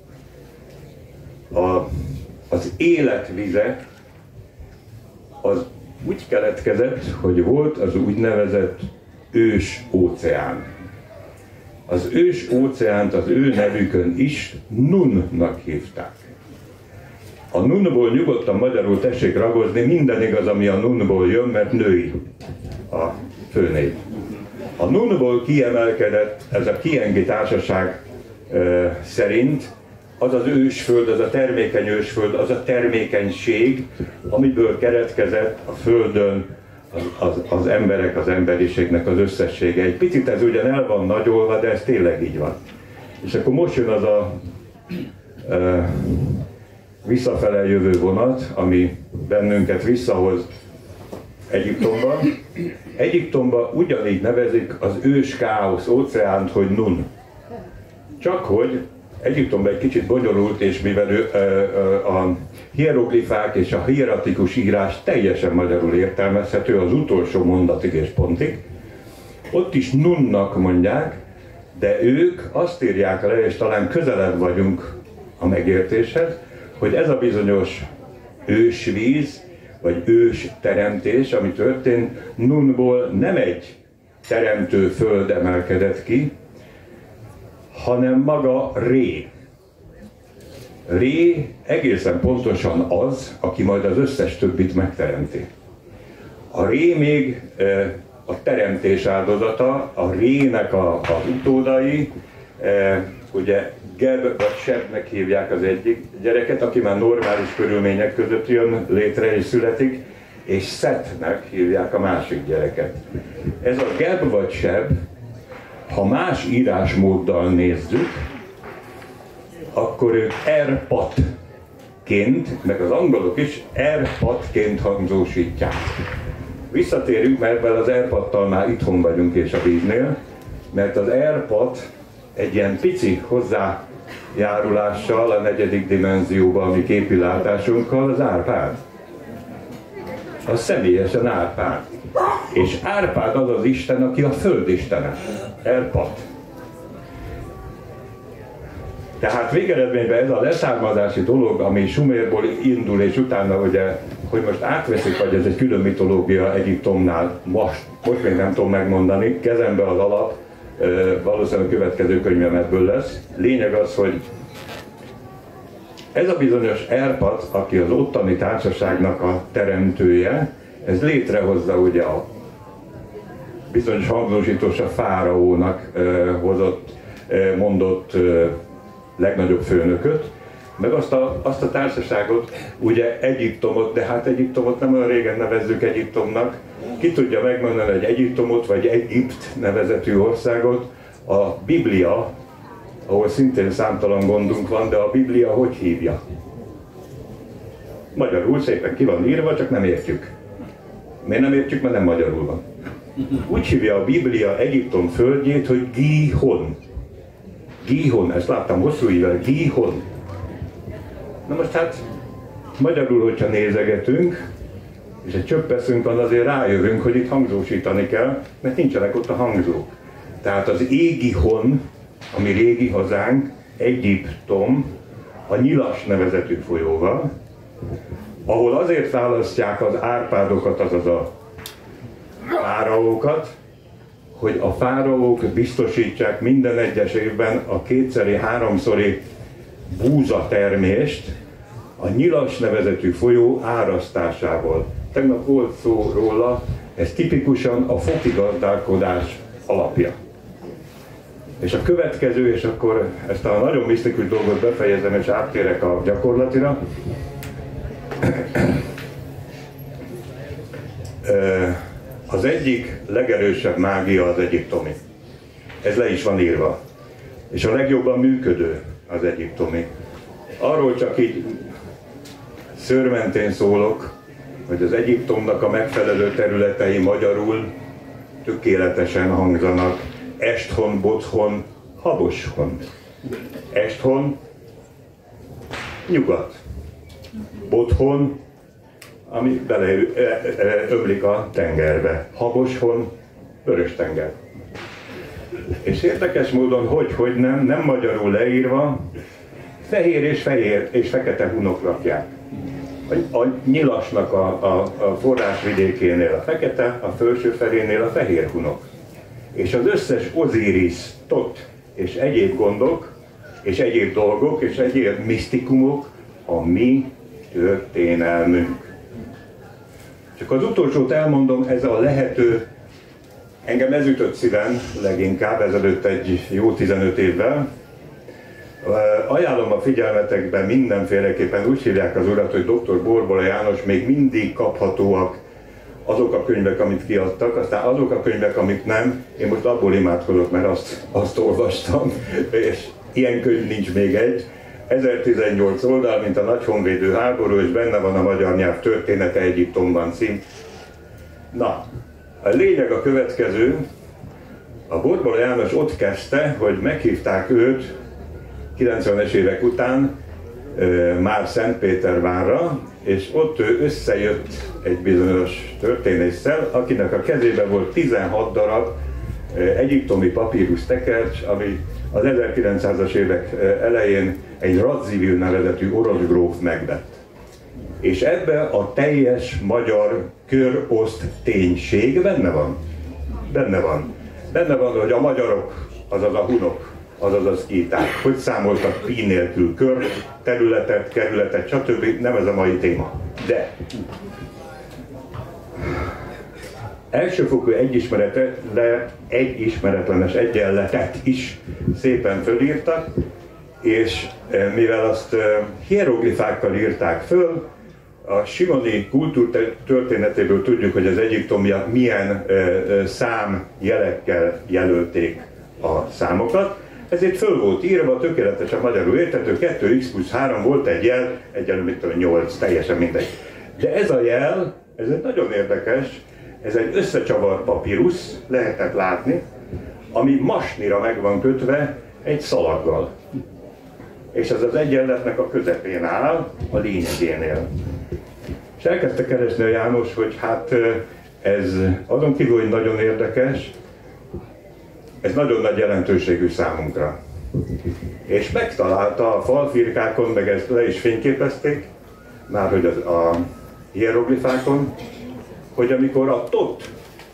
a, az életvize az úgy keletkezett, hogy volt az úgynevezett ős óceán. Az ős óceánt az ő nevükön is Nunnak hívták. A Nunból nyugodtan magyarul tessék ragozni, minden igaz, ami a Nunból jön, mert női a főnév. A Nunból kiemelkedett ez a Kiengi társaság e, szerint az az ősföld, az a termékeny ősföld, az a termékenység, amiből keletkezett a földön az, az, az emberek, az emberiségnek az összessége. Egy picit ez ugyan el van nagyolva, de ez tényleg így van. És akkor most jön az a e, visszafele jövő vonat, ami bennünket visszahoz Egyiptomban. Egyiptomban ugyanígy nevezik az ős káosz óceánt, hogy Nun. Csak hogy Egyiptomban egy kicsit bonyolult, és mivel ő, ö, ö, a hieroglifák és a hieratikus írás teljesen magyarul értelmezhető az utolsó mondatig és pontig, ott is Nunnak mondják, de ők azt írják le, és talán közelebb vagyunk a megértéshez, hogy ez a bizonyos ősvíz, vagy ős teremtés, ami történt, Nunból nem egy teremtő föld emelkedett ki, hanem maga Ré. Ré egészen pontosan az, aki majd az összes többit megteremti. A Ré még e, a teremtés áldozata, a Rének a, az utódai, e, ugye Geb vagy Sebnek hívják az egyik gyereket, aki már normális körülmények között jön létre és születik, és Szetnek hívják a másik gyereket. Ez a Geb vagy Seb, ha más írásmóddal nézzük, akkor ők Erpatként, meg az angolok is Erpatként hangzósítják. Visszatérünk, mert az Erpattal már itthon vagyunk és a víznél, mert az Erpat egy ilyen pici hozzájárulással a negyedik dimenzióban, a mi képilátásunkkal, az Árpád. Az személyesen Árpád. És Árpád az az Isten, aki a földistene. Erpat. Tehát végeredményben ez a leszármazási dolog, ami Sumérból indul, és utána ugye, hogy most átveszik, vagy ez egy külön mitológia Egyiptomnál, most, most még nem tudom megmondani, kezembe az alap, valószínűleg a következő könyvem ebből lesz. Lényeg az, hogy ez a bizonyos Erpat, aki az ottani társaságnak a teremtője, ez létrehozza ugye a bizonyos hangzósítós a fáraónak uh, hozott, uh, mondott uh, legnagyobb főnököt, meg azt a, azt a társaságot, ugye Egyiptomot, de hát Egyiptomot nem olyan régen nevezzük Egyiptomnak. Ki tudja megmondani, hogy Egyiptomot vagy Egypt nevezetű országot a Biblia, ahol szintén számtalan gondunk van, de a Biblia hogy hívja? Magyarul szépen ki van írva, csak nem értjük. Miért nem értjük? Mert nem magyarul van. Úgy hívja a Biblia Egyiptom földjét, hogy Gihon. Gihon, ezt láttam hosszú ível, Gihon. Na most hát magyarul, hogyha nézegetünk, és egy csöppeszünk van, azért rájövünk, hogy itt hangzósítani kell, mert nincsenek ott a hangzók. Tehát az Égihon, ami régi hazánk, Egyiptom, a Nyilas nevezetű folyóval, ahol azért választják az Árpádokat, azaz a fáraókat, hogy a fáraók biztosítsák minden egyes évben a kétszeri, háromszori búzatermést a Nyilas nevezetű folyó árasztásával. Tegnap volt szó róla, ez tipikusan a foki gazdálkodás alapja. És a következő, és akkor ezt a nagyon misztikus dolgot befejezem, és áttérek a gyakorlatira. Az egyik legerősebb mágia az egyiptomi. Ez le is van írva. És a legjobban működő az egyiptomi. Arról csak így szőrmentén szólok, hogy az Egyiptomnak a megfelelő területei magyarul tökéletesen hangzanak. Esthon, Bothon, Haboshon. Esthon, nyugat. Bothon, ami beleömlik a tengerbe. Haboshon, vörös tenger. És érdekes módon, hogy, hogy nem, nem magyarul leírva, fehér és fehér és fekete hunok lakják. A, a Nyilasnak a, a, a forrásvidékénél a fekete, a felső felénél a fehér hunok. És az összes Ozíris, Tot és egyéb gondok, és egyéb dolgok, és egyéb misztikumok a mi történelmünk. Csak az utolsót elmondom, ez a lehető, engem ez ütött szíven leginkább ezelőtt egy jó tizenöt évvel. Ajánlom a figyelmetekben mindenféleképpen, úgy hívják az urat, hogy doktor Borbola János, még mindig kaphatóak azok a könyvek, amit kiadtak, aztán azok a könyvek, amik nem, én most abból imádkozok, mert azt, azt olvastam, és ilyen könyv nincs még egy. ezertizennyolc oldal, mint a nagy honvédő háború, és benne van a magyar nyelv története Egyiptomban cím. Na, a lényeg a következő. A Borbola János ott kezdte, hogy meghívták őt kilencvenes évek után már Szentpétervárra, és ott ő összejött egy bizonyos történésszel, akinek a kezében volt tizenhat darab egyiptomi papírus tekercs, ami az ezerkilencszázas évek elején egy Radzivill nevezetű orosz gróf megvett. És ebbe a teljes magyar köroszt ténység benne van. Benne van. Benne van, hogy a magyarok, azaz a hunok, azaz az szkíták, hogy számoltak pi nélkül kör, területet, kerületet, stb. Nem ez a mai téma. De elsőfokú egyismerete, de egy ismeretlenes egyenletet is szépen fölírtak, és mivel azt hieroglifákkal írták föl, a simoni kultúrtörténetéből tudjuk, hogy az egyiptomiak milyen számjelekkel jelölték a számokat, ezért föl volt írva, tökéletesen magyarul érthető, kettő x plusz három volt egy jel, egyenlő mit tudom, nyolc, teljesen mindegy. De ez a jel, ez egy nagyon érdekes, ez egy összecsavart papírusz, lehetett látni, ami masnira meg van kötve egy szalaggal. És ez az egyenletnek a közepén áll, a lényegénél. És elkezdte keresni a János, hogy hát ez azon kívül, hogy nagyon érdekes, ez nagyon nagy jelentőségű számunkra. És megtalálta a falfirkákon, meg ezt le is fényképezték, már hogy az, a hieroglifákon, hogy amikor a Tot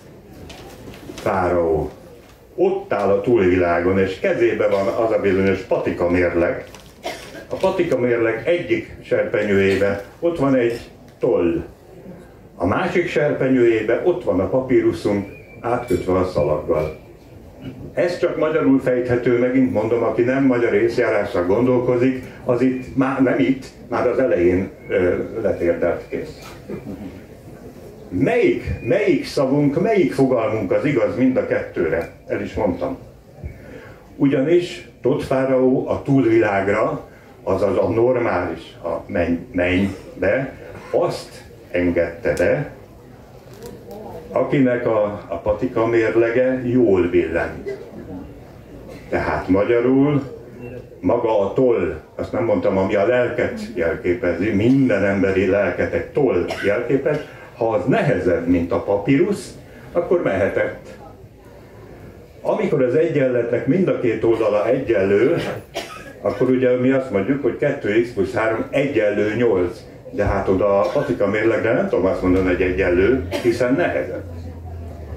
fáraó ott áll a túlvilágon, és kezében van az a bizonyos patika mérleg, a patika mérleg egyik serpenyőjében ott van egy toll, a másik serpenyőjében ott van a papíruszunk átkötve a szalaggal. Ez csak magyarul fejthető, megint mondom, aki nem magyar észjárással gondolkozik, az itt, már nem itt, már az elején ö, letérdelt kész. Melyik, melyik szavunk, melyik fogalmunk az igaz mind a kettőre? El is mondtam. Ugyanis Tot fáraó a túlvilágra, azaz a normális, a menny, mennybe, azt engedte be, akinek a, a patika mérlege jól billent. Tehát magyarul maga a toll, azt nem mondtam, ami a lelket jelképezi, minden emberi lelket egy toll jelképez, ha az nehezebb, mint a papírusz, akkor mehetett. Amikor az egyenletnek mind a két oldala egyenlő, akkor ugye mi azt mondjuk, hogy kettő x plusz három egyenlő nyolc. De hát oda a patika mérlegre nem tudom azt mondani, hogy egyenlő, hiszen nehezebb.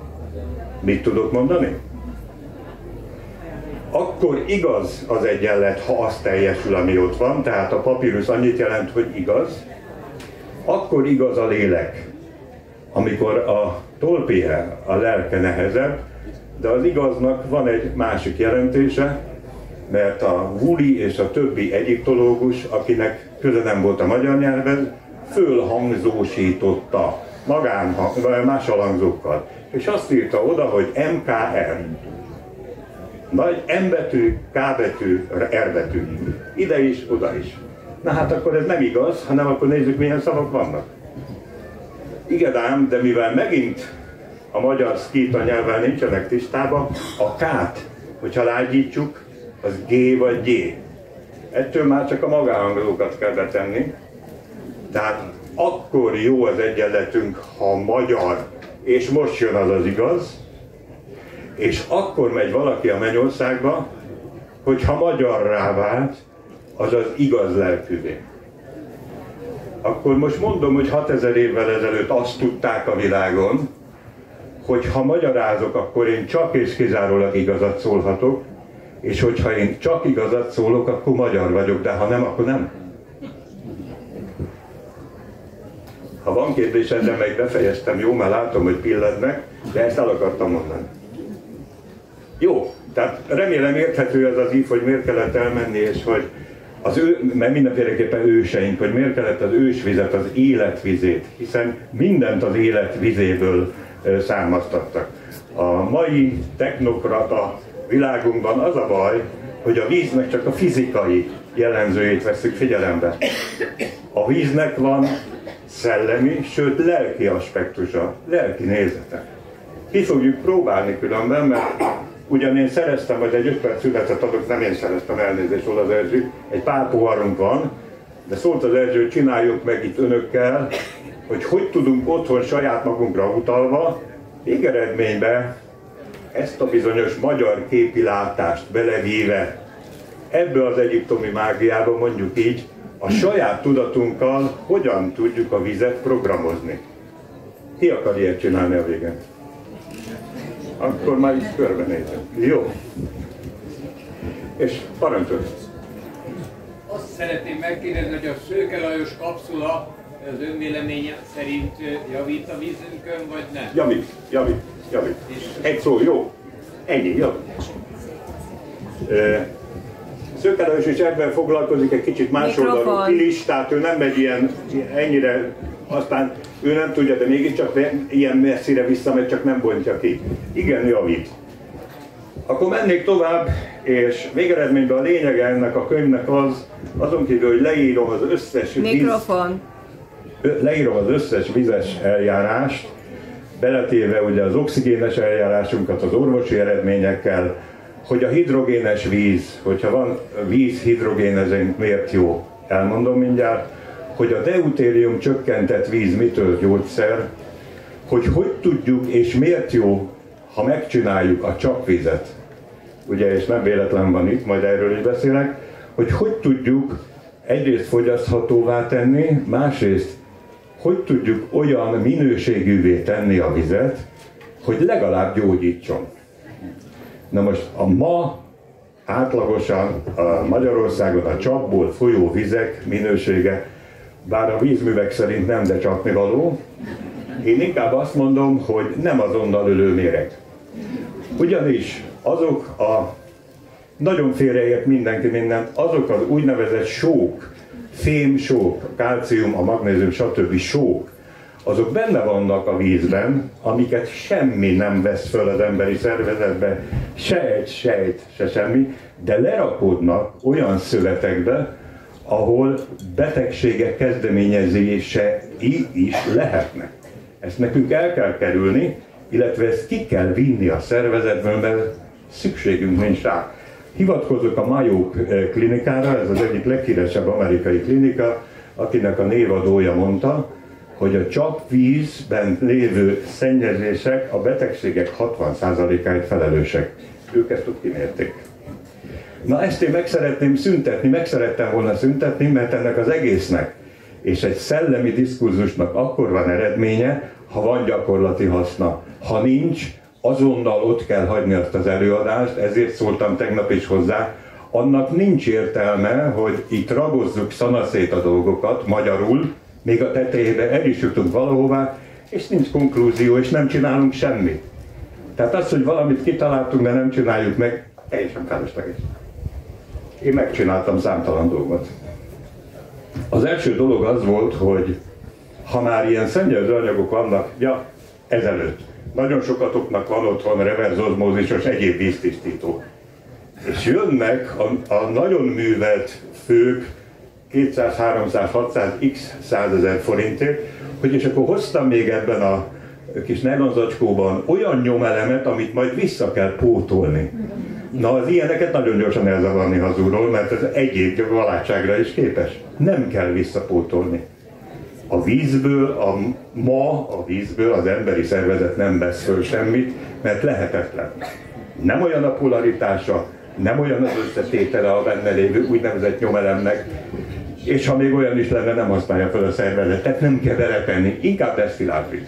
Mit tudok mondani? Akkor igaz az egyenlet, ha az teljesül, ami ott van, tehát a papírus annyit jelent, hogy igaz. Akkor igaz a lélek, amikor a tolpie, a lelke nehezebb, de az igaznak van egy másik jelentése, mert a Woolley és a többi egyiptológus, akinek köze nem volt a magyar nyelvhez, fölhangzósította magán, más alangzókkal. És azt írta oda, hogy em ká er. Nagy M betű, K betű, R betű. Ide is, oda is. Na hát akkor ez nem igaz, hanem akkor nézzük, milyen szavak vannak. Igen ám, de mivel megint a magyar szkíta nyelvvel nincsenek tisztában, a K-t, hogyha lágyítsuk, az G vagy G. Ettől már csak a magánhangzókat kell betenni. Tehát akkor jó az egyenletünk, ha magyar, és most jön az az igaz, és akkor megy valaki a mennyországba, hogyha magyarrá vált, az az igaz lelkűvé. Akkor most mondom, hogy hatezer évvel ezelőtt azt tudták a világon, hogy ha magyarázok, akkor én csak és kizárólag igazat szólhatok, és hogyha én csak igazat szólok, akkor magyar vagyok, de ha nem, akkor nem. Ha van kérdés, ezzel meg befejeztem, jó, már látom, hogy pillednek, de ezt el akartam mondani. Jó, tehát remélem érthető ez az ív, hogy miért kellett elmenni, és hogy az ő, mert mindenféleképpen őseink, hogy miért kellett az ősvizet, az életvizét, hiszen mindent az életvizéből származtattak. A mai technokrata világunkban az a baj, hogy a víznek csak a fizikai jellemzőjét vesszük figyelembe. A víznek van szellemi, sőt lelki aspektusa, lelki nézete. Ki fogjuk próbálni különben, mert ugyan én szereztem, hogy egy öt perc szünetet adok, nem én szereztem, elnézést, hol az Erzsi, egy pár poharunk van, de szólt az Erzsi, hogy csináljuk meg itt önökkel, hogy hogy tudunk otthon saját magunkra utalva, végeredményben ezt a bizonyos magyar képilátást belevéve ebbe az egyiptomi mágiába, mondjuk így, a saját tudatunkkal hogyan tudjuk a vizet programozni. Ki akar ilyet csinálni a végén? Akkor már itt körbenézem. Jó. És parancsolj. Azt szeretném megkérdezni, hogy a Szőke Lajos kapszula az önvéleménye szerint javít a vízünkön, vagy nem? Javít, javít, javít. Egy szó, jó? Ennyi, javít. Szőke Lajos is ebben foglalkozik, egy kicsit más oldalról kilis, tehát ő nem megy ilyen, ennyire, aztán ő nem tudja, de mégiscsak ilyen messzire visszamegy, csak nem bontja ki. Igen, javít. Akkor mennék tovább, és végeredményben a lényege ennek a könyvnek az, azon kívül, hogy leírom az összes Mikrofon. Víz, leírom az összes vizes eljárást, beletéve ugye az oxigénes eljárásunkat az orvosi eredményekkel, hogy a hidrogénes víz, hogyha van víz hidrogénezünk, miért jó, elmondom mindjárt, hogy a deutérium csökkentett víz mitől gyógyszer, hogy hogy tudjuk és miért jó, ha megcsináljuk a csapvizet, ugye, és nem véletlen van itt, majd erről is beszélek, hogy hogy tudjuk egyrészt fogyaszthatóvá tenni, másrészt hogy tudjuk olyan minőségűvé tenni a vizet, hogy legalább gyógyítson. Na most a ma átlagosan a Magyarországon a csapból folyó vizek minősége, bár a vízművek szerint nem, de csapnivaló, én inkább azt mondom, hogy nem azonnal ölő méreg. Ugyanis azok a, nagyon félreért mindenki mindent, azok az úgynevezett sók, fémsók, a kálcium, a magnézium, stb. Sók, azok benne vannak a vízben, amiket semmi nem vesz föl az emberi szervezetbe, se egy sejt, se semmi, de lerakódnak olyan szövetekbe, ahol betegségek kezdeményezései is lehetnek. Ezt nekünk el kell kerülni, illetve ezt ki kell vinni a szervezetből, mert szükségünk nincs rá. Hivatkozok a Mayo klinikára, ez az egyik leghíresebb amerikai klinika, akinek a névadója mondta, hogy a csapvízben lévő szennyezések a betegségek hatvan százalékáért felelősek. Ők ezt úgy kimérték. Na ezt én meg szeretném szüntetni, meg szerettem volna szüntetni, mert ennek az egésznek és egy szellemi diskurzusnak akkor van eredménye, ha van gyakorlati haszna. Ha nincs, azonnal ott kell hagyni azt az előadást, ezért szóltam tegnap is hozzá, annak nincs értelme, hogy itt ragozzuk szanaszét a dolgokat, magyarul, még a tetejébe el is jutunk valahová, és nincs konklúzió, és nem csinálunk semmit. Tehát az, hogy valamit kitaláltunk, de nem csináljuk meg, teljesen felesleges. Én megcsináltam számtalan dolgot. Az első dolog az volt, hogy ha már ilyen szennyező anyagok vannak, ja, ezelőtt, nagyon sokatoknak van otthon reverzozmózisos egyéb víztisztító. És jönnek a, a nagyon művelt fők kétszáz, háromszáz, hatszáz, x százezer forintért, hogy és akkor hoztam még ebben a kis nejlonzacskóban olyan nyomelemet, amit majd vissza kell pótolni. Na, az ilyeneket nagyon gyorsan elzavarni hazulról, mert ez egyéb valátságra is képes. Nem kell visszapótolni. A vízből, a, ma a vízből az emberi szervezet nem vesz föl semmit, mert lehetetlen. Nem olyan a polaritása, nem olyan az összetétele a benne lévő úgynevezett nyomelemnek, és ha még olyan is lenne, nem használja fel a szervezet, tehát nem kell beletenni, inkább desztillált víz.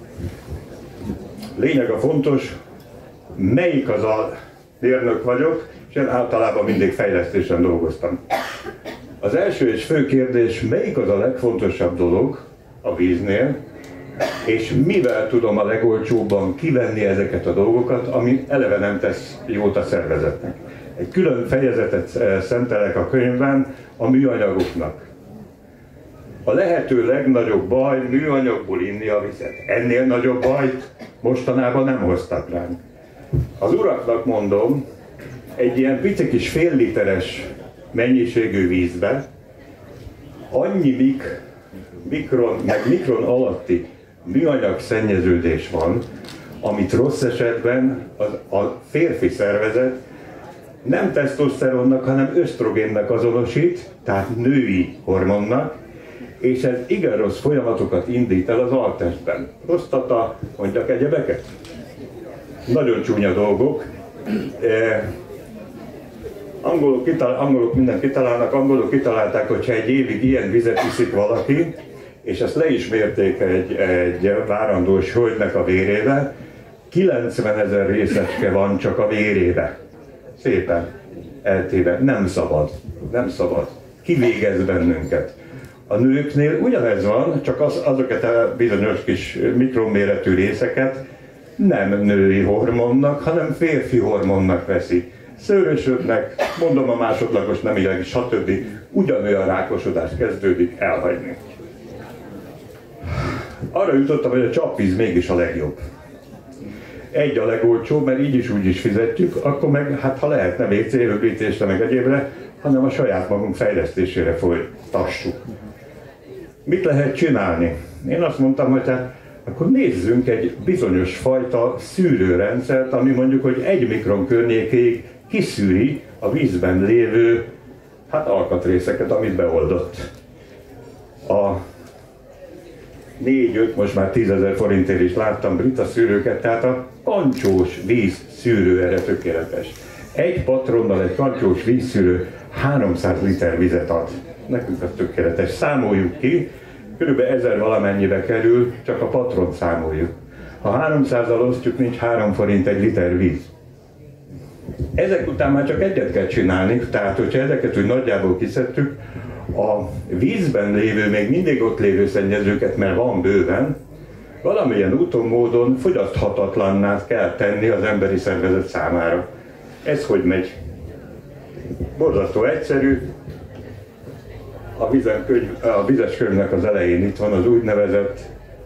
Lényeg a fontos, melyik az a mérnök vagyok, és én általában mindig fejlesztésen dolgoztam. Az első és fő kérdés, melyik az a legfontosabb dolog a víznél, és mivel tudom a legolcsóbban kivenni ezeket a dolgokat, ami eleve nem tesz jót a szervezetnek. Egy külön fejezetet szentelek a könyvben a műanyagoknak. A lehető legnagyobb baj műanyagból inni a vizet. Ennél nagyobb bajt mostanában nem hoztak ránk. Az uraknak mondom, egy ilyen pici kis fél literes mennyiségű vízbe annyi mik, mikron, meg mikron alatti műanyag szennyeződés van, amit rossz esetben az, a férfi szervezet nem tesztoszteronnak, hanem ösztrogénnek azonosít, tehát női hormonnak, és ez igen rossz folyamatokat indít el az alttestben. Prostata, mondjak egyebeket? Nagyon csúnya dolgok. Eh, angolok, kital, angolok mindent kitalálnak, angolok kitalálták, hogyha egy évig ilyen vizet iszik valaki, és ezt le is mérték egy, egy várandós hölgynek a vérébe, kilencvenezer részecske van csak a vérébe. Szépen eltéve. Nem szabad. Nem szabad. Kivégez bennünket. A nőknél ugyanez van, csak az, azokat a bizonyos kis mikroméretű részeket nem női hormonnak, hanem férfi hormonnak veszi. Szőrösödnek, mondom a másodlagos nemileg, stb. Ugyanolyan rákosodás kezdődik elhagyni. Arra jutottam, hogy a csapvíz mégis a legjobb. Egy a legolcsóbb, mert így is úgy is fizetjük, akkor meg, hát ha lehetne vé cé rögzítésre, meg egyébre, hanem a saját magunk fejlesztésére folytassuk. Mit lehet csinálni? Én azt mondtam, hogy hát akkor nézzünk egy bizonyos fajta szűrőrendszert, ami mondjuk, hogy egy mikron környékéig kiszűri a vízben lévő hát alkatrészeket, amit beoldott. A négy-öt, most már tízezer forintért is láttam brita szűrőket, tehát a kancsós víz szűrő erre tökéletes. Egy patronnal egy kancsós vízszűrő háromszáz liter vizet ad. Nekünk az tökéletes. Számoljuk ki, kb. ezer valamennyibe kerül, csak a patront számoljuk. Ha háromszázzal osztjuk, nincs három forint egy liter víz. Ezek után már csak egyet kell csinálni, tehát hogyha ezeket úgy nagyjából kiszedtük, a vízben lévő, még mindig ott lévő szennyezőket, mert van bőven, valamilyen úton, módon fogyaszthatatlanná kell tenni az emberi szervezet számára. Ez hogy megy? Borzasztó egyszerű. A, vizen könyv, a vizes könyvnek az elején itt van az úgynevezett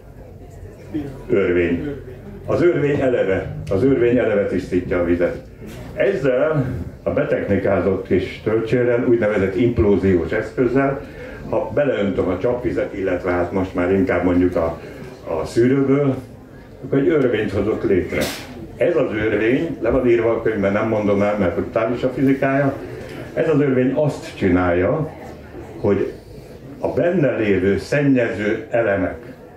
örvény. Az örvény eleve, az örvény eleve tisztítja a vizet. Ezzel a betechnikázott kis töltsérrel, úgynevezett implóziós eszközzel, ha beleöntöm a csapvizet, illetve hát most már inkább mondjuk a, a szűrőből, akkor egy örvényt hozok létre. Ez az örvény, le van írva a könyvben, nem mondom el, mert brutális a fizikája, ez az örvény azt csinálja, hogy a benne lévő szennyező elemek,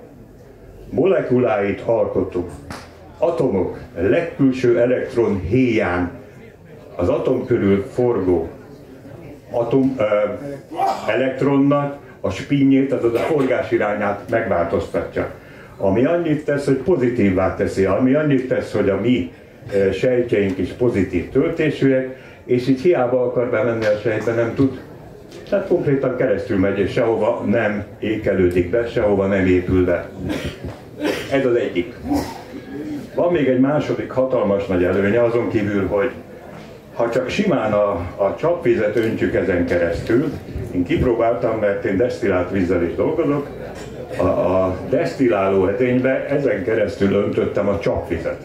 molekuláit alkotó atomok legkülső elektron héján az atom körül forgó atom, ö, elektronnak a spinjét, azaz a forgás irányát megváltoztatja. ami annyit tesz, hogy pozitívvá teszi, ami annyit tesz, hogy a mi sejtjeink is pozitív töltésűek, és így hiába akar bemenni a sejtbe, nem tud. Tehát konkrétan keresztül megy, és sehova nem ékelődik be, sehova nem épül be. Ez az egyik. Van még egy második hatalmas nagy előnye, azon kívül, hogy ha csak simán a, a csapvizet öntjük ezen keresztül, én kipróbáltam, mert én desztillált vízzel is dolgozok, a, a desztilláló edénybe ezen keresztül öntöttem a csapvizet.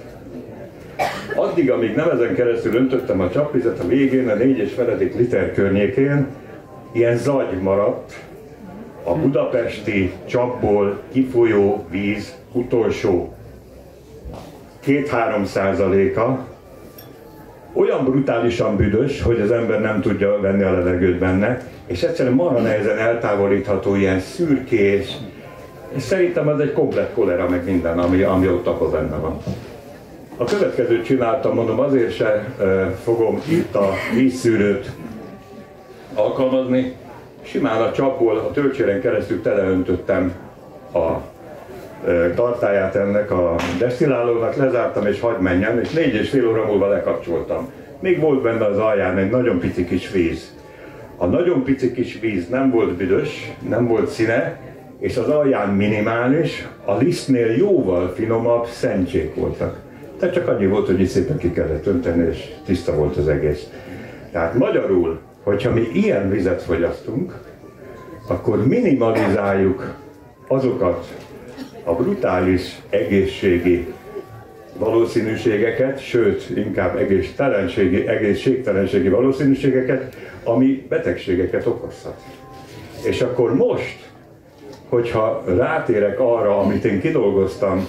Addig, amíg nem ezen keresztül öntöttem a csapvizet, a végén, a négy és feledik liter környékén ilyen zagy maradt a budapesti csapból kifolyó víz utolsó két-három százaléka, olyan brutálisan büdös, hogy az ember nem tudja venni a levegőt benne, és egyszerűen marha nehezen eltávolítható, ilyen szürkés, és szerintem az egy komplett kolera, meg minden, ami, ami ott abban benne van. A következőt csináltam, mondom, azért se e, fogom itt a vízszűrőt alkalmazni. Simán a csapból, a töltséren keresztül teleöntöttem a e, tartályát ennek a desztillálónak, lezártam és hadd menjen, és négy és fél óra múlva lekapcsoltam. Még volt benne az alján egy nagyon pici kis víz. A nagyon pici kis víz nem volt büdös, nem volt színe, és az alján minimális, a lisztnél jóval finomabb szentsék voltak. Tehát csak annyi volt, hogy így szépen ki kellett önteni, és tiszta volt az egész. Tehát magyarul, hogyha mi ilyen vizet fogyasztunk, akkor minimalizáljuk azokat a brutális egészségi valószínűségeket, sőt, inkább egésztelenségi, egészségtelenségi valószínűségeket, ami betegségeket okozhat. És akkor most, hogyha rátérek arra, amit én kidolgoztam,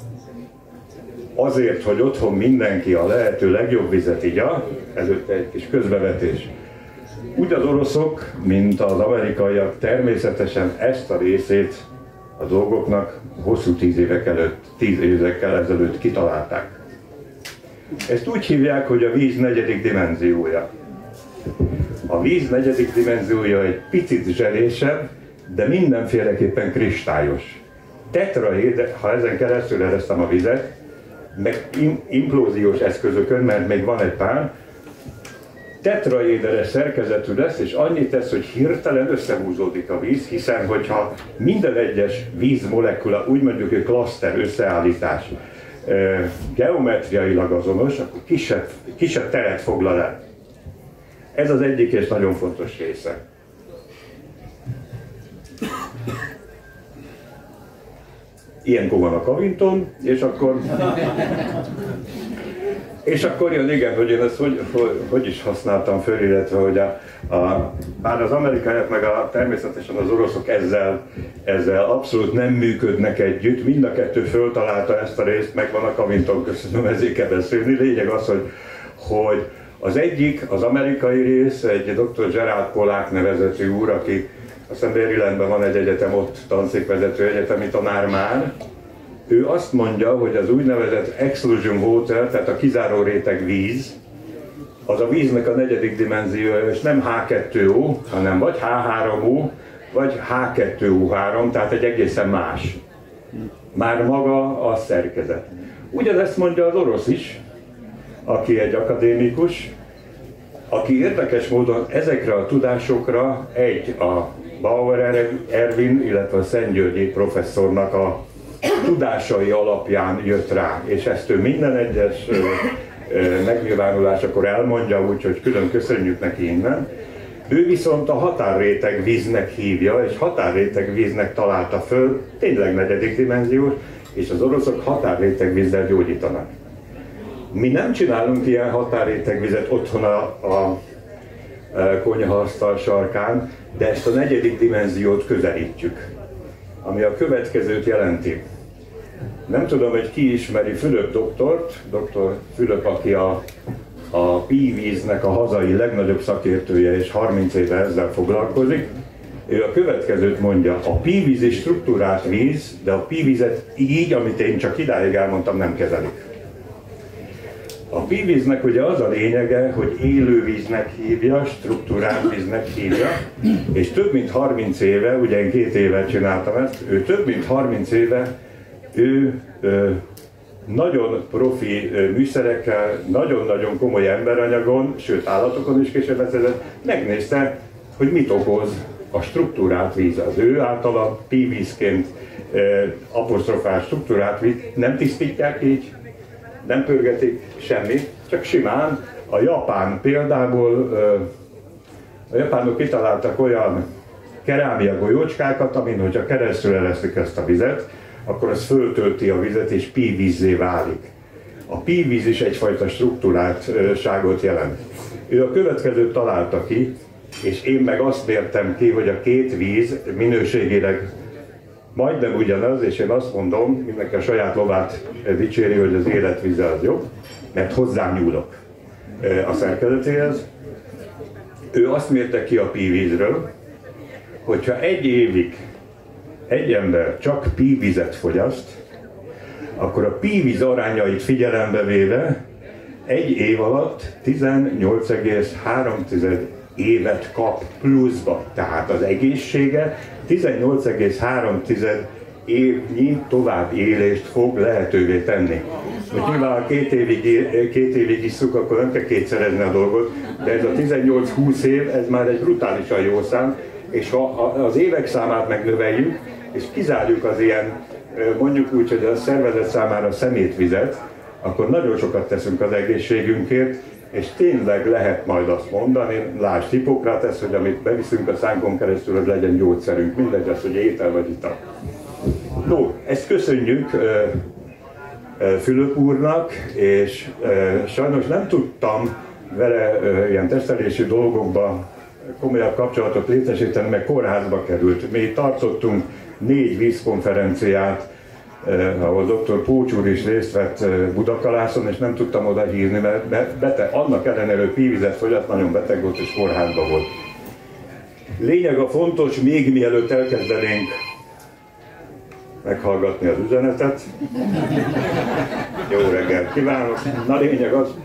azért, hogy otthon mindenki a lehető legjobb vizet igya, előtte egy kis közbevetés. Úgy az oroszok, mint az amerikaiak természetesen ezt a részét a dolgoknak hosszú tíz évek előtt, tíz évekkel ezelőtt kitalálták. Ezt úgy hívják, hogy a víz negyedik dimenziója. A víz negyedik dimenziója egy picit zselésebb, de mindenféleképpen kristályos. Tetraéder, ha ezen keresztül eresztem a vizet, meg implóziós eszközökön, mert még van egy pár, tetraéderes szerkezetű lesz, és annyit tesz, hogy hirtelen összehúzódik a víz, hiszen hogyha minden egyes vízmolekula, úgy mondjuk egy klaszter összeállítás geometriailag azonos, akkor kisebb, kisebb teret foglal el. Ez az egyik és nagyon fontos része. Ilyenkor van a kavinton, és akkor, és akkor jön, igen, hogy én ezt hogy, hogy, hogy is használtam föl, illetve hogy a, a, bár az amerikaiak meg a, természetesen az oroszok ezzel, ezzel abszolút nem működnek együtt, mind a kettő föltalálta ezt a részt, meg van a kavinton, köszönöm, ezért kell beszélni. Lényeg az, hogy, hogy az egyik, az amerikai rész, egy doktor Gerald Polák nevezetű úr, aki azt hiszem Marylandben van egy egyetem, ott tanszékvezető egyetemi tanár már. Ő azt mondja, hogy az úgynevezett exclusion water, tehát a kizáró réteg víz, az a víznek a negyedik dimenziója, és nem há kettő ó, hanem vagy há három ó, vagy há kettő ó három, tehát egy egészen más. Már maga a szerkezet. Ugyanezt mondja az orosz is, aki egy akadémikus, aki érdekes módon ezekre a tudásokra egy a Bauer Ervin, illetve a Szentgyörgyi professzornak a tudásai alapján jött rá, és ezt ő minden egyes megnyilvánulásakor elmondja, úgyhogy külön köszönjük neki innen. Ő viszont a határréteg víznek hívja, és határréteg víznek találta föl, tényleg negyedik dimenziós, és az oroszok határréteg vízzel gyógyítanak. Mi nem csinálunk ilyen határrétegvizet otthon a, a konyhaasztal sarkán, de ezt a negyedik dimenziót közelítjük, ami a következőt jelenti. Nem tudom, hogy ki ismeri Fülöp doktort, doktor Fülöp, aki a, a pívíznek a hazai legnagyobb szakértője, és harminc éve ezzel foglalkozik. Ő a következőt mondja, a pívíz is struktúrált víz, de a pívizet így, amit én csak idáig elmondtam, nem kezelik. A pívíznek ugye az a lényege, hogy élővíznek hívja, struktúrált víznek hívja, és több mint harminc éve, ugye én két éve csináltam ezt, ő több mint harminc éve ő ö, nagyon profi ö, műszerekkel, nagyon-nagyon komoly emberanyagon, sőt állatokon is később beszélett, megnézte, hogy mit okoz a struktúrált víz. Az ő általa pívízként ö, apostrofál struktúrált víz, nem tisztítják így, nem pörgetik semmit, csak simán a japán példából, ö, a japánok kitaláltak olyan kerámia golyócskákat, amin, hogyha keresztül eresztik ezt a vizet, akkor az föltölti a vizet és pívízzé válik. A pívíz is egyfajta struktúráltságot jelent. Ő a következőt találta ki, és én meg azt mértem ki, hogy a két víz minőségileg majdnem ugyanaz, és én azt mondom, mindenki a saját lovát dicséri, hogy az életvíze az jobb, mert hozzám nyúlok a szerkezetéhez. Ő azt mérte ki a pívízről, hogyha egy évig egy ember csak pívizet fogyaszt, akkor a pívíz arányait figyelembe véve egy év alatt tizennyolc egész három évet kap pluszba. Tehát az egészsége tizennyolc egész három évnyi tovább élést fog lehetővé tenni. Hogy nyilván ha két évig, két évig isszuk, akkor nem kell kétszerezni a dolgot, de ez a tizennyolc-húsz év, ez már egy brutálisan jó szám, és ha az évek számát megnöveljük, és kizárjuk az ilyen, mondjuk úgy, hogy a szervezet számára szemétvizet, akkor nagyon sokat teszünk az egészségünkért, és tényleg lehet majd azt mondani, lásd Hippokratesz, hogy amit beviszünk a szánkon keresztül, az legyen gyógyszerünk, mindegy az, hogy étel vagy ital. No, ezt köszönjük Fülöp úrnak, és sajnos nem tudtam vele ilyen tesztelési dolgokba komolyabb kapcsolatot létesíteni, meg kórházba került. Mi tartottunk négy vízkonferenciát, ahol doktor Pócs úr is részt vett Budakalászon, és nem tudtam oda hívni, mert beteg, annak ellenére, hogy pívizet fogyaszt, nagyon beteg volt, és kórházba volt. Lényeg a fontos, még mielőtt elkezdenénk meghallgatni az üzenetet. Jó reggelt kívánok! Na, lényeg az,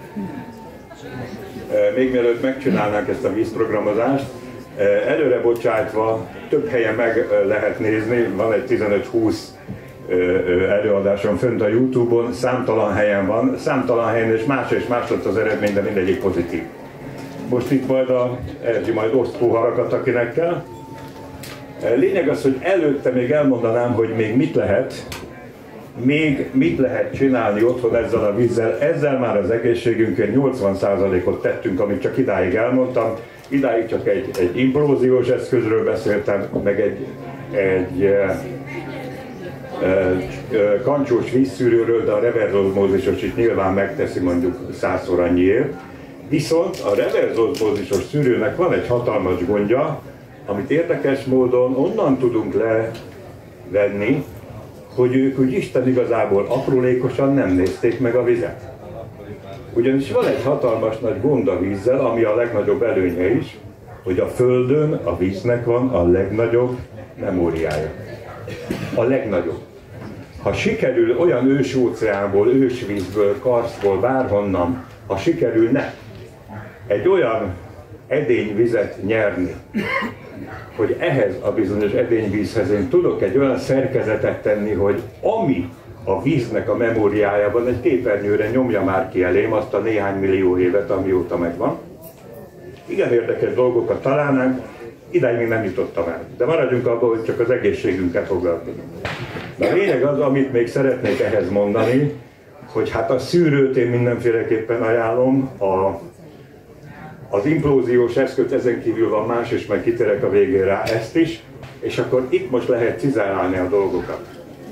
még mielőtt megcsinálnánk ezt a vízprogramozást, előre bocsájtva több helyen meg lehet nézni, van egy tizenöt-húsz előadásom fönt a YouTube-on, számtalan helyen van, számtalan helyen és más és más lett az eredmény, de mindegyik pozitív. Most itt majd a Erzsi majd oszt poharakat, akinek kell. Lényeg az, hogy előtte még elmondanám, hogy még mit lehet, még mit lehet csinálni otthon ezzel a vízzel. Ezzel már az egészségünkért nyolcvan százalékot tettünk, amit csak idáig elmondtam. Idáig csak egy, egy implóziós eszközről beszéltem, meg egy, egy e, e, kancsós vízszűrőről, de a reverzozmózisos itt nyilván megteszi mondjuk százszor annyiért. Viszont a reverzozmózisos szűrőnek van egy hatalmas gondja, amit érdekes módon onnan tudunk levenni, hogy ők úgy Isten igazából aprólékosan nem nézték meg a vizet. Ugyanis van egy hatalmas nagy gond a vízzel, ami a legnagyobb előnye is, hogy a Földön a víznek van a legnagyobb memóriája. A legnagyobb. Ha sikerül olyan ősóceánból, ősvízből, karsztból, bárhonnan, ha sikerülne egy olyan edényvizet nyerni, hogy ehhez a bizonyos edényvízhez én tudok egy olyan szerkezetet tenni, hogy ami a víznek a memóriájában egy képernyőre nyomja már ki elém azt a néhány millió évet, amióta megvan. Igen érdekes dolgokat találnánk, idáig még nem jutottam el. De maradjunk abban, hogy csak az egészségünkkel foglalkozunk. De a lényeg az, amit még szeretnék ehhez mondani, hogy hát a szűrőt én mindenféleképpen ajánlom, a az implóziós eszköz, ezen kívül van más, és majd kitérek a végén rá ezt is, és akkor itt most lehet cizálni a dolgokat.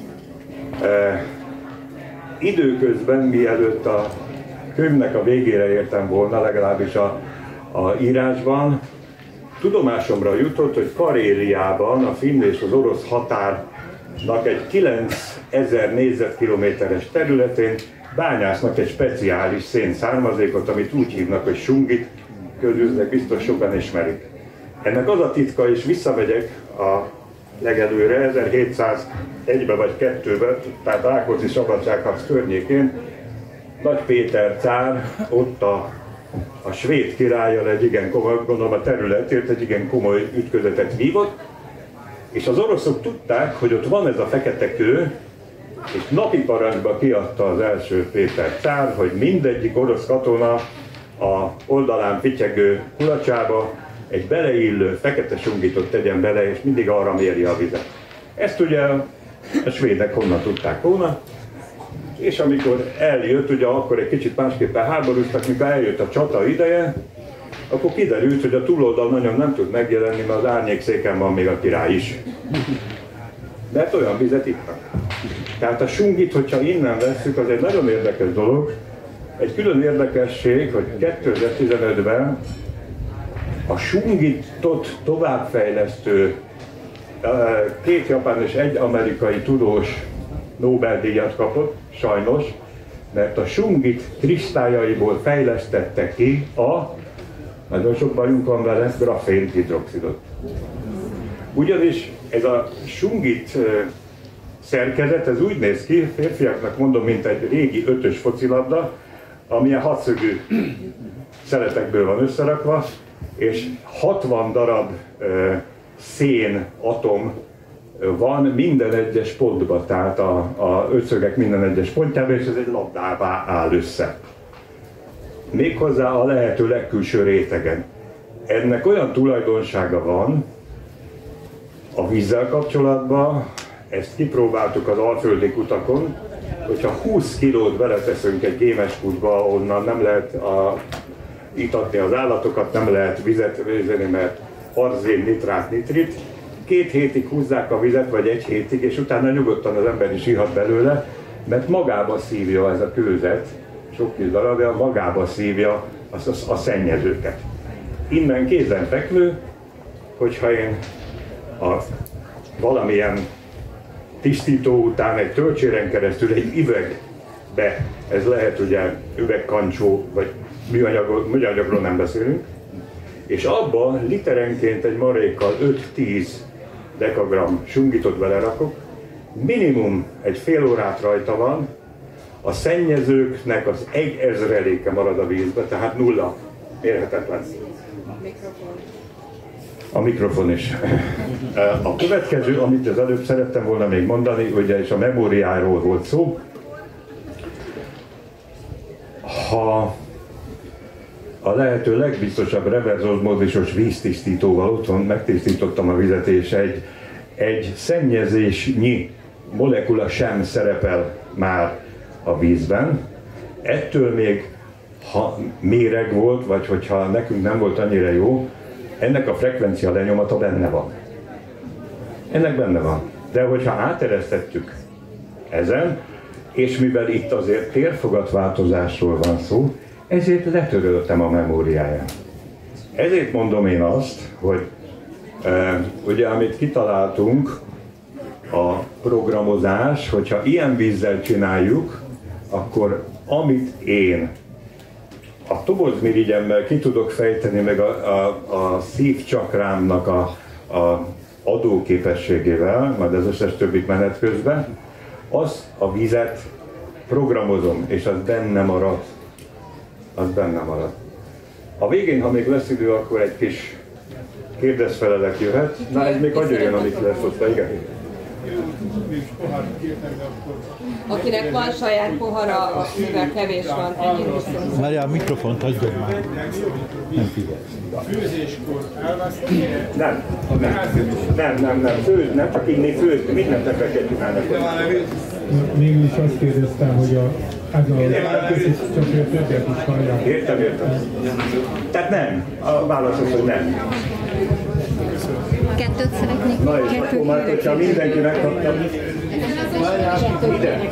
E, időközben, mielőtt a könyvnek a végére értem volna, legalábbis a, a írásban, tudomásomra jutott, hogy Karéliában, a finn és az orosz határnak egy kilencezer négyzetkilométeres területén bányásznak egy speciális szénszármazékot, amit úgy hívnak, hogy sungit, közülnek biztos sokan ismerik. Ennek az a titka, és visszamegyek a legelőre, ezerhétszázegyben vagy kettőben, tehát Rákóczi szabadságharc környékén, Nagy Péter cár ott a, a svéd királlyal egy igen komoly, gondolom a területért egy igen komoly ütközetet vívott, és az oroszok tudták, hogy ott van ez a fekete kő, és napi parancsba kiadta az első Péter cár, hogy mindegyik orosz katona a oldalán fityegő kulacsába egy beleillő fekete sunghitot tegyen bele, és mindig arra mérje a vizet. Ezt ugye a svédek honnan tudták volna, és amikor eljött, ugye akkor egy kicsit másképpen háborúztak, mikor eljött a csata ideje, akkor kiderült, hogy a túloldal nagyon nem tud megjelenni, mert az árnyékszéken van még a király is. Mert olyan vizet ittak. Tehát a sungit, hogyha innen vesszük, az egy nagyon érdekes dolog. Egy külön érdekesség, hogy kétezer-tizenötben a sungitot továbbfejlesztő két japán és egy amerikai tudós Nobel-díjat kapott, sajnos, mert a sungit kristályaiból fejlesztette ki a, nagyon sok bajunk van vele, grafén-hidroxidot. Ugyanis ez a sungit szerkezet, ez úgy néz ki, férfiaknak mondom, mint egy régi ötös focilabda, amilyen hatszögű szeletekből van összerakva, és hatvan darab szén atom van minden egyes pontban, tehát a, a ötszögek minden egyes pontjában, és ez egy labdává áll össze. Méghozzá a lehető legkülső rétegen. Ennek olyan tulajdonsága van a vízzel kapcsolatban, ezt kipróbáltuk az alföldi kutakon, hogyha húsz kilót beleteszünk egy gémes kútba, onnan nem lehet a, itatni az állatokat, nem lehet vizet vézni, mert arzén, nitrát, nitrit, két hétig húzzák a vizet, vagy egy hétig, és utána nyugodtan az ember is ihat belőle, mert magába szívja ez a kőzet, sok kis darabja, magába szívja a, a, a szennyezőket. Innen kézenfekvő, hogyha én a valamilyen tisztító után egy töltséren keresztül egy üvegbe, ez lehet ugye üvegkancsó, vagy műanyagról, műanyagról nem beszélünk, és abban literenként egy marékkal öt-tíz dekagram sungitot belerakok, minimum egy fél órát rajta van, a szennyezőknek az egy ezreléke marad a vízbe, tehát nulla, érhetetlen. A mikrofon is. A következő, amit az előbb szerettem volna még mondani, ugye és a memóriáról volt szó. Ha a lehető legbiztosabb reverse-oszmózisos víztisztítóval otthon megtisztítottam a vizet, és egy, egy szennyezésnyi molekula sem szerepel már a vízben. Ettől még, ha méreg volt, vagy hogyha nekünk nem volt annyira jó, ennek a frekvencia lenyomata benne van. Ennek benne van. De hogyha áteresztettük ezen, és mivel itt azért térfogatváltozásról van szó, ezért letöröltem a memóriáján. Ezért mondom én azt, hogy e, ugye amit kitaláltunk, a programozás, hogyha ilyen vízzel csináljuk, akkor amit én a tobozmirigyemmel ki tudok fejteni, meg a, a, a szívcsakrámnak a, a adóképességével, majd az összes többit menet közben, az a vizet programozom, és az benne marad. Az benne marad. A végén, ha még lesz idő, akkor egy kis kérdezfelelek jöhet. Na, ez még hagyja jön, amit lesz ott, igen. Akinek van saját pohara, mivel kevés van, ennyi viszont. Várjál, a mikrofont hagyjad már. Nem figyelsz. Főzéskor elveszteni? Nem, nem, nem, nem, nem, főz, nem csak inni, főzni, mindent neked csinálnak. Mégis is azt kérdeztem, hogy a, ez a készít, csak a többet is hallják. Értem, értem. Tehát nem, a válasz az, hogy nem. Kettőt szeretnék. Na és akkor már, hogyha mindenki megkapta. Ide.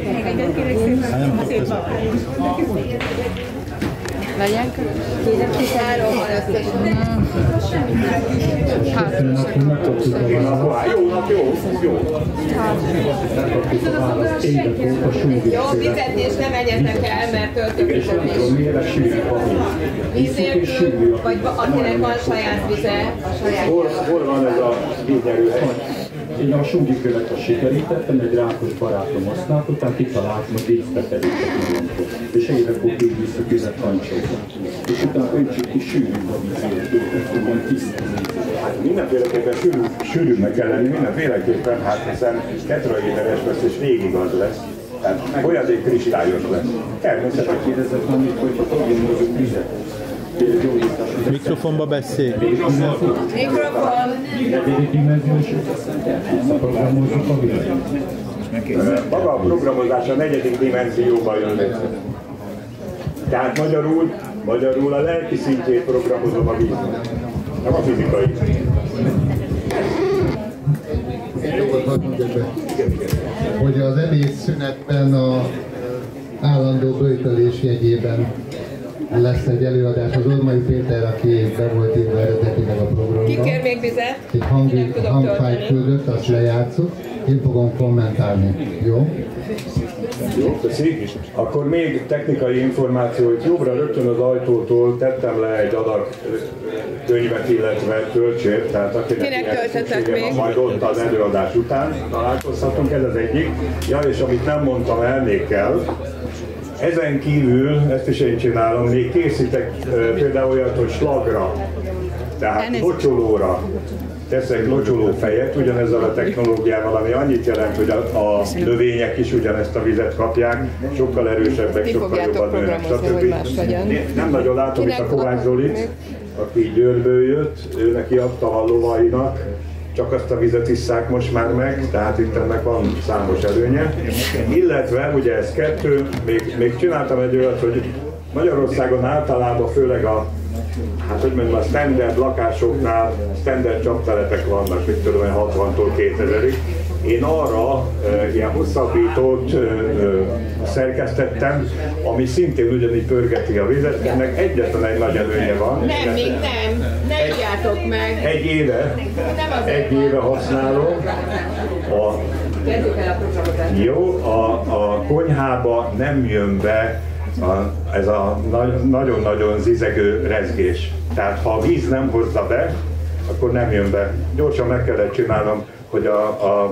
Legyen Három van összesen. Köszönöm, akkor megkaptuk a választ. Jó nap, jó, jó. Megkaptuk a választ. Évek óta súlyos. Jó, fizetni és nem menjetek el, mert töltök És nem tudom, fizetés. miért sűrű van. Víz nélkül, vagy akinek van saját vize, a saját. Hol, hol van ez a víznyerőhely? Én a súlykövet sikerítettem, egy rákos barátom használta, utána kitaláltam, hogy vízbeterítek magamtól. És évek óta így vissza vizet kancsóba. És utána öntsük ki sűrű a vízért, van tiszta víz. Mindenféleképpen sűrű, sűrűbbnek kell lenni, mindenféleképpen, hát hiszen tetraéderes lesz és végig az lesz. Tehát folyadék kristályos lesz. Természetesen kérdezett valamit, hogy a programozók vizet. Mikrofonba beszél. Mikrofon! Negyedik dimenziós a programozók a vizet. Maga a programozás a negyedik dimenzióban jön létre. Tehát magyarul, magyarul a lelki szintjét programozom a víznek, nem a fizikai. Hogy az ebédszünetben a állandó böjtölés jegyében lesz egy előadás az Ormai Péter, aki be volt írva eredetileg a programba. Ki kér még vizet? Egy hangi, hangfájt küldött, azt lejátszuk. Én fogom kommentálni. Jó? Jó, köszi. Akkor még technikai információ, hogy jobbra rögtön az ajtótól tettem le egy adag könyvet, illetve töltsért, tehát akinek Kinek töltöttek még? Majd ott az előadás után találkozhatunk, ez az egyik. Ja, és amit nem mondtam el, még kell. Ezen kívül, ezt is én csinálom, még készítek e, például olyat, hogy slagra, tehát locsolóra teszek locsoló fejet, ugyanezzel a technológiával, ami annyit jelent, hogy a, a növények is ugyanezt a vizet kapják, sokkal erősebbek, Mi sokkal jobban nőnek, stb. Nem nagyon látom itt a Kovács Zolit, aki Győrből jött, ő neki adta a lovainak, csak azt a vizet isszák most már meg, tehát itt ennek van számos előnye. Illetve, ugye ez kettő, még, még csináltam egy olyat, hogy Magyarországon általában főleg a, hát hogy mondjam, a standard lakásoknál standard csapteletek vannak, mit tudom, hatvantól kétezerig. Én arra e, ilyen hosszabbítót e, e, szerkesztettem, ami szintén ugyanígy pörgeti a vizet, ennek egyetlen egy nagy előnye van. Nem, még nem. Ne igjátok meg. Egy éve, egy éve használom. A, Kezdjük el a programozást. jó, a, a konyhába nem jön be a, ez a nagyon-nagyon zizegő rezgés. Tehát ha a víz nem hozza be, akkor nem jön be. Gyorsan meg kellett csinálnom, hogy a, a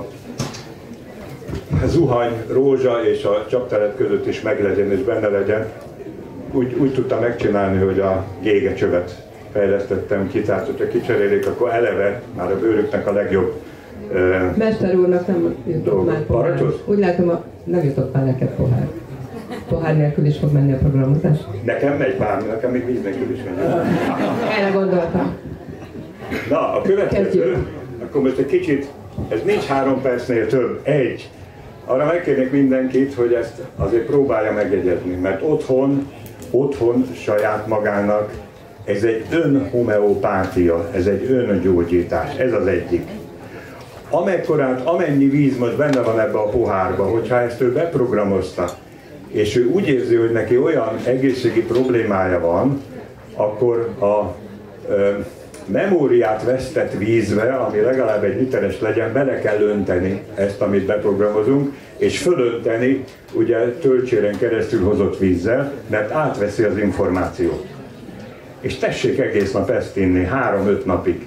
zuhany, rózsa és a csaptelet között is meglegyen és benne legyen. Úgy, úgy tudtam megcsinálni, hogy a gégecsövet fejlesztettem ki, tehát hogyha kicserélik, akkor eleve már a bőrüknek a legjobb. Uh, Mester úrnak nem jutott már pohár. Parancsos? Úgy látom, a, nem jutott már neked pohár. Pohár nélkül is fog menni a programozás. Nekem megy bármi, nekem még víz nélkül is megy. Erre gondoltam. Na, a következő, Kezdjük. akkor most egy kicsit, ez nincs három percnél több, egy. Arra megkérnék mindenkit, hogy ezt azért próbálja megjegyezni, mert otthon, otthon saját magának ez egy önhomeopátia, ez egy öngyógyítás, ez az egyik. Amekkorát, amennyi víz most benne van ebbe a pohárba, hogyha ezt ő beprogramozta, és ő úgy érzi, hogy neki olyan egészségi problémája van, akkor a ö, memóriát vesztett vízbe, ami legalább egy literes legyen, bele kell önteni ezt, amit beprogramozunk, és fölönteni ugye töltséren keresztül hozott vízzel, mert átveszi az információt. És tessék egész nap ezt inni, három-öt napig.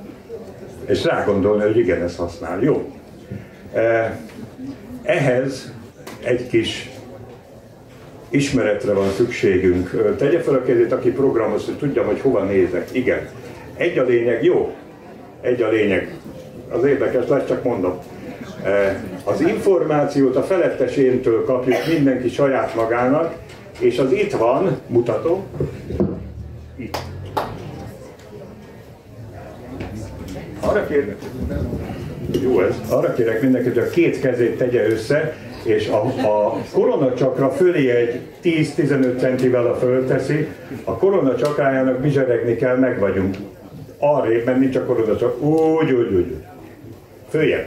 És rá gondolni, hogy igen, ezt használ. Jó. Ehhez egy kis ismeretre van szükségünk. Tegye fel a kezét, aki programoz, hogy tudjam, hogy hova nézek. Igen. Egy a lényeg, jó. Egy a lényeg. Az érdekes lesz, csak mondom. Az információt a felettes éntől kapjuk mindenki saját magának, és az itt van, mutatom. Itt. Arra kérek, jó ez, arra kérek mindenkit, hogy a két kezét tegye össze, és a, a koronacsakra fölé egy tíz-tizenöt centivel a fölteszi, a koronacsakrájának bizseregni kell, meg vagyunk. Arrébb menni, csak koronacsak, úgy, úgy, úgy. Följebb.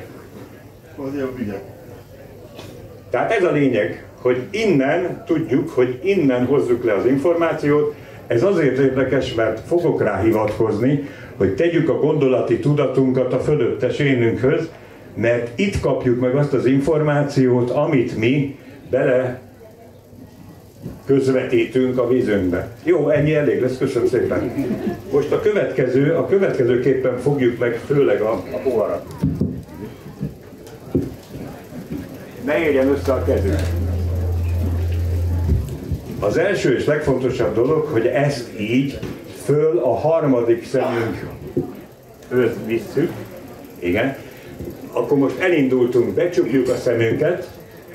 Tehát ez a lényeg, hogy innen tudjuk, hogy innen hozzuk le az információt. Ez azért érdekes, mert fogok rá hivatkozni, hogy tegyük a gondolati tudatunkat a fölöttes énünkhöz, mert itt kapjuk meg azt az információt, amit mi bele közvetítünk a vízünkbe. Jó, ennyi elég lesz, köszönöm szépen. Most a következő, a következőképpen fogjuk meg főleg a, a poharat. Ne érjen össze a kezünk. Az első és legfontosabb dolog, hogy ezt így föl a harmadik szemünk főz visszük, igen, akkor most elindultunk, becsukjuk a szemünket,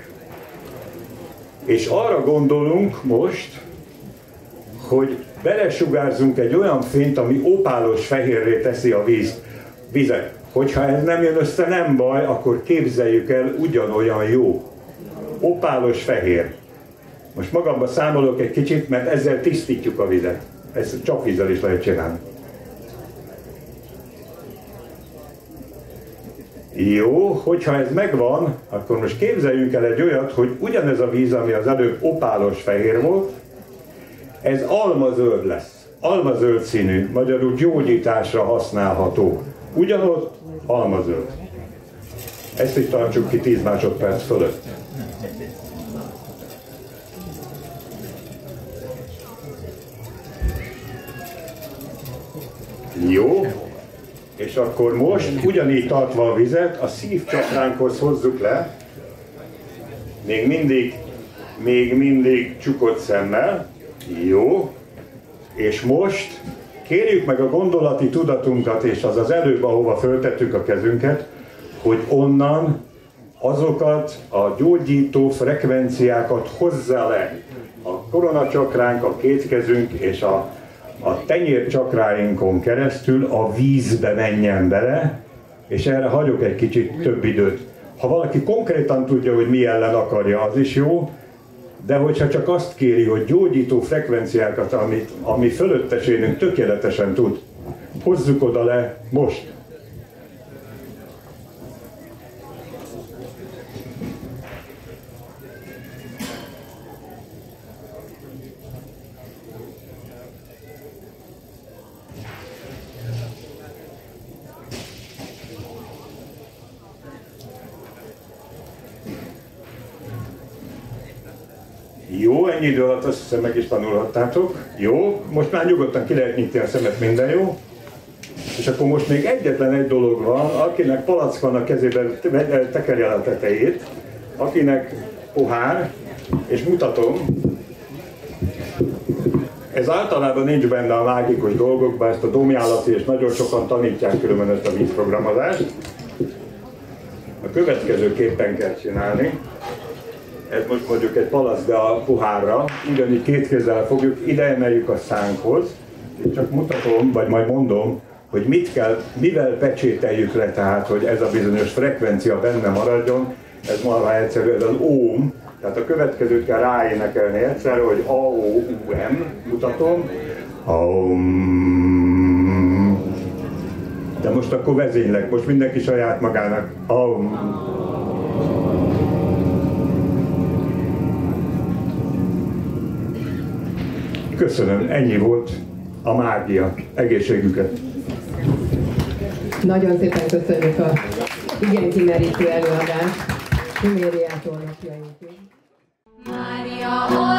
és arra gondolunk most, hogy belesugárzunk egy olyan fényt, ami opálos fehérré teszi a víz, vizet. Hogyha ez nem jön össze, nem baj, akkor képzeljük el, ugyanolyan jó. Opálos fehér. Most magamba számolok egy kicsit, mert ezzel tisztítjuk a vizet. Ezt csak vízzel is lehet csinálni. Jó, hogyha ez megvan, akkor most képzeljünk el egy olyat, hogy ugyanez a víz, ami az előbb opálos fehér volt, ez almazöld lesz. Almazöld színű, magyarul gyógyításra használható. Ugyanott almazöld. Ezt is tartsuk ki tíz másodperc fölött. Jó, és akkor most ugyanígy tartva a vizet, a szívcsakránkhoz hozzuk le, még mindig, még mindig csukott szemmel, jó, és most kérjük meg a gondolati tudatunkat, és az az előbb, ahova föltettük a kezünket, hogy onnan azokat a gyógyító frekvenciákat hozza le. A koronacsakránk, a két kezünk és a a tenyércsakráinkon keresztül a vízbe menjen bele, és erre hagyok egy kicsit több időt. Ha valaki konkrétan tudja, hogy mi ellen akarja, az is jó, de hogyha csak azt kéri, hogy gyógyító frekvenciákat, amit, ami fölöttesénünk tökéletesen tud, hozzuk oda le most. Jó, ennyi idő alatt azt hiszem meg is tanulhattátok. Jó, most már nyugodtan ki lehet nyitni a szemet, minden jó. És akkor most még egyetlen egy dolog van, akinek palack van a kezében, tekerje el a tetejét, akinek pohár, és mutatom, ez általában nincs benne a mágikus dolgokban, ezt a domjálati, és nagyon sokan tanítják különben ezt a vízprogramozást. A következőképpen kell csinálni. Ez most mondjuk egy palack, de a pohárra, ugyanígy két kézzel fogjuk, ide emeljük a szánkhoz, és csak mutatom, vagy majd mondom, hogy mit kell, mivel pecsételjük le, tehát, hogy ez a bizonyos frekvencia benne maradjon, ez marha egyszerű, ez az óm, tehát a következőt kell ráénekelni egyszerre, hogy A O U M, mutatom, Aum. De most akkor vezénylek, most mindenki saját magának, Aum. Köszönöm, ennyi volt a mágia. Egészségüket! Nagyon szépen köszönjük a igen kimerítő előadást. Humériától napjainkig. Mária,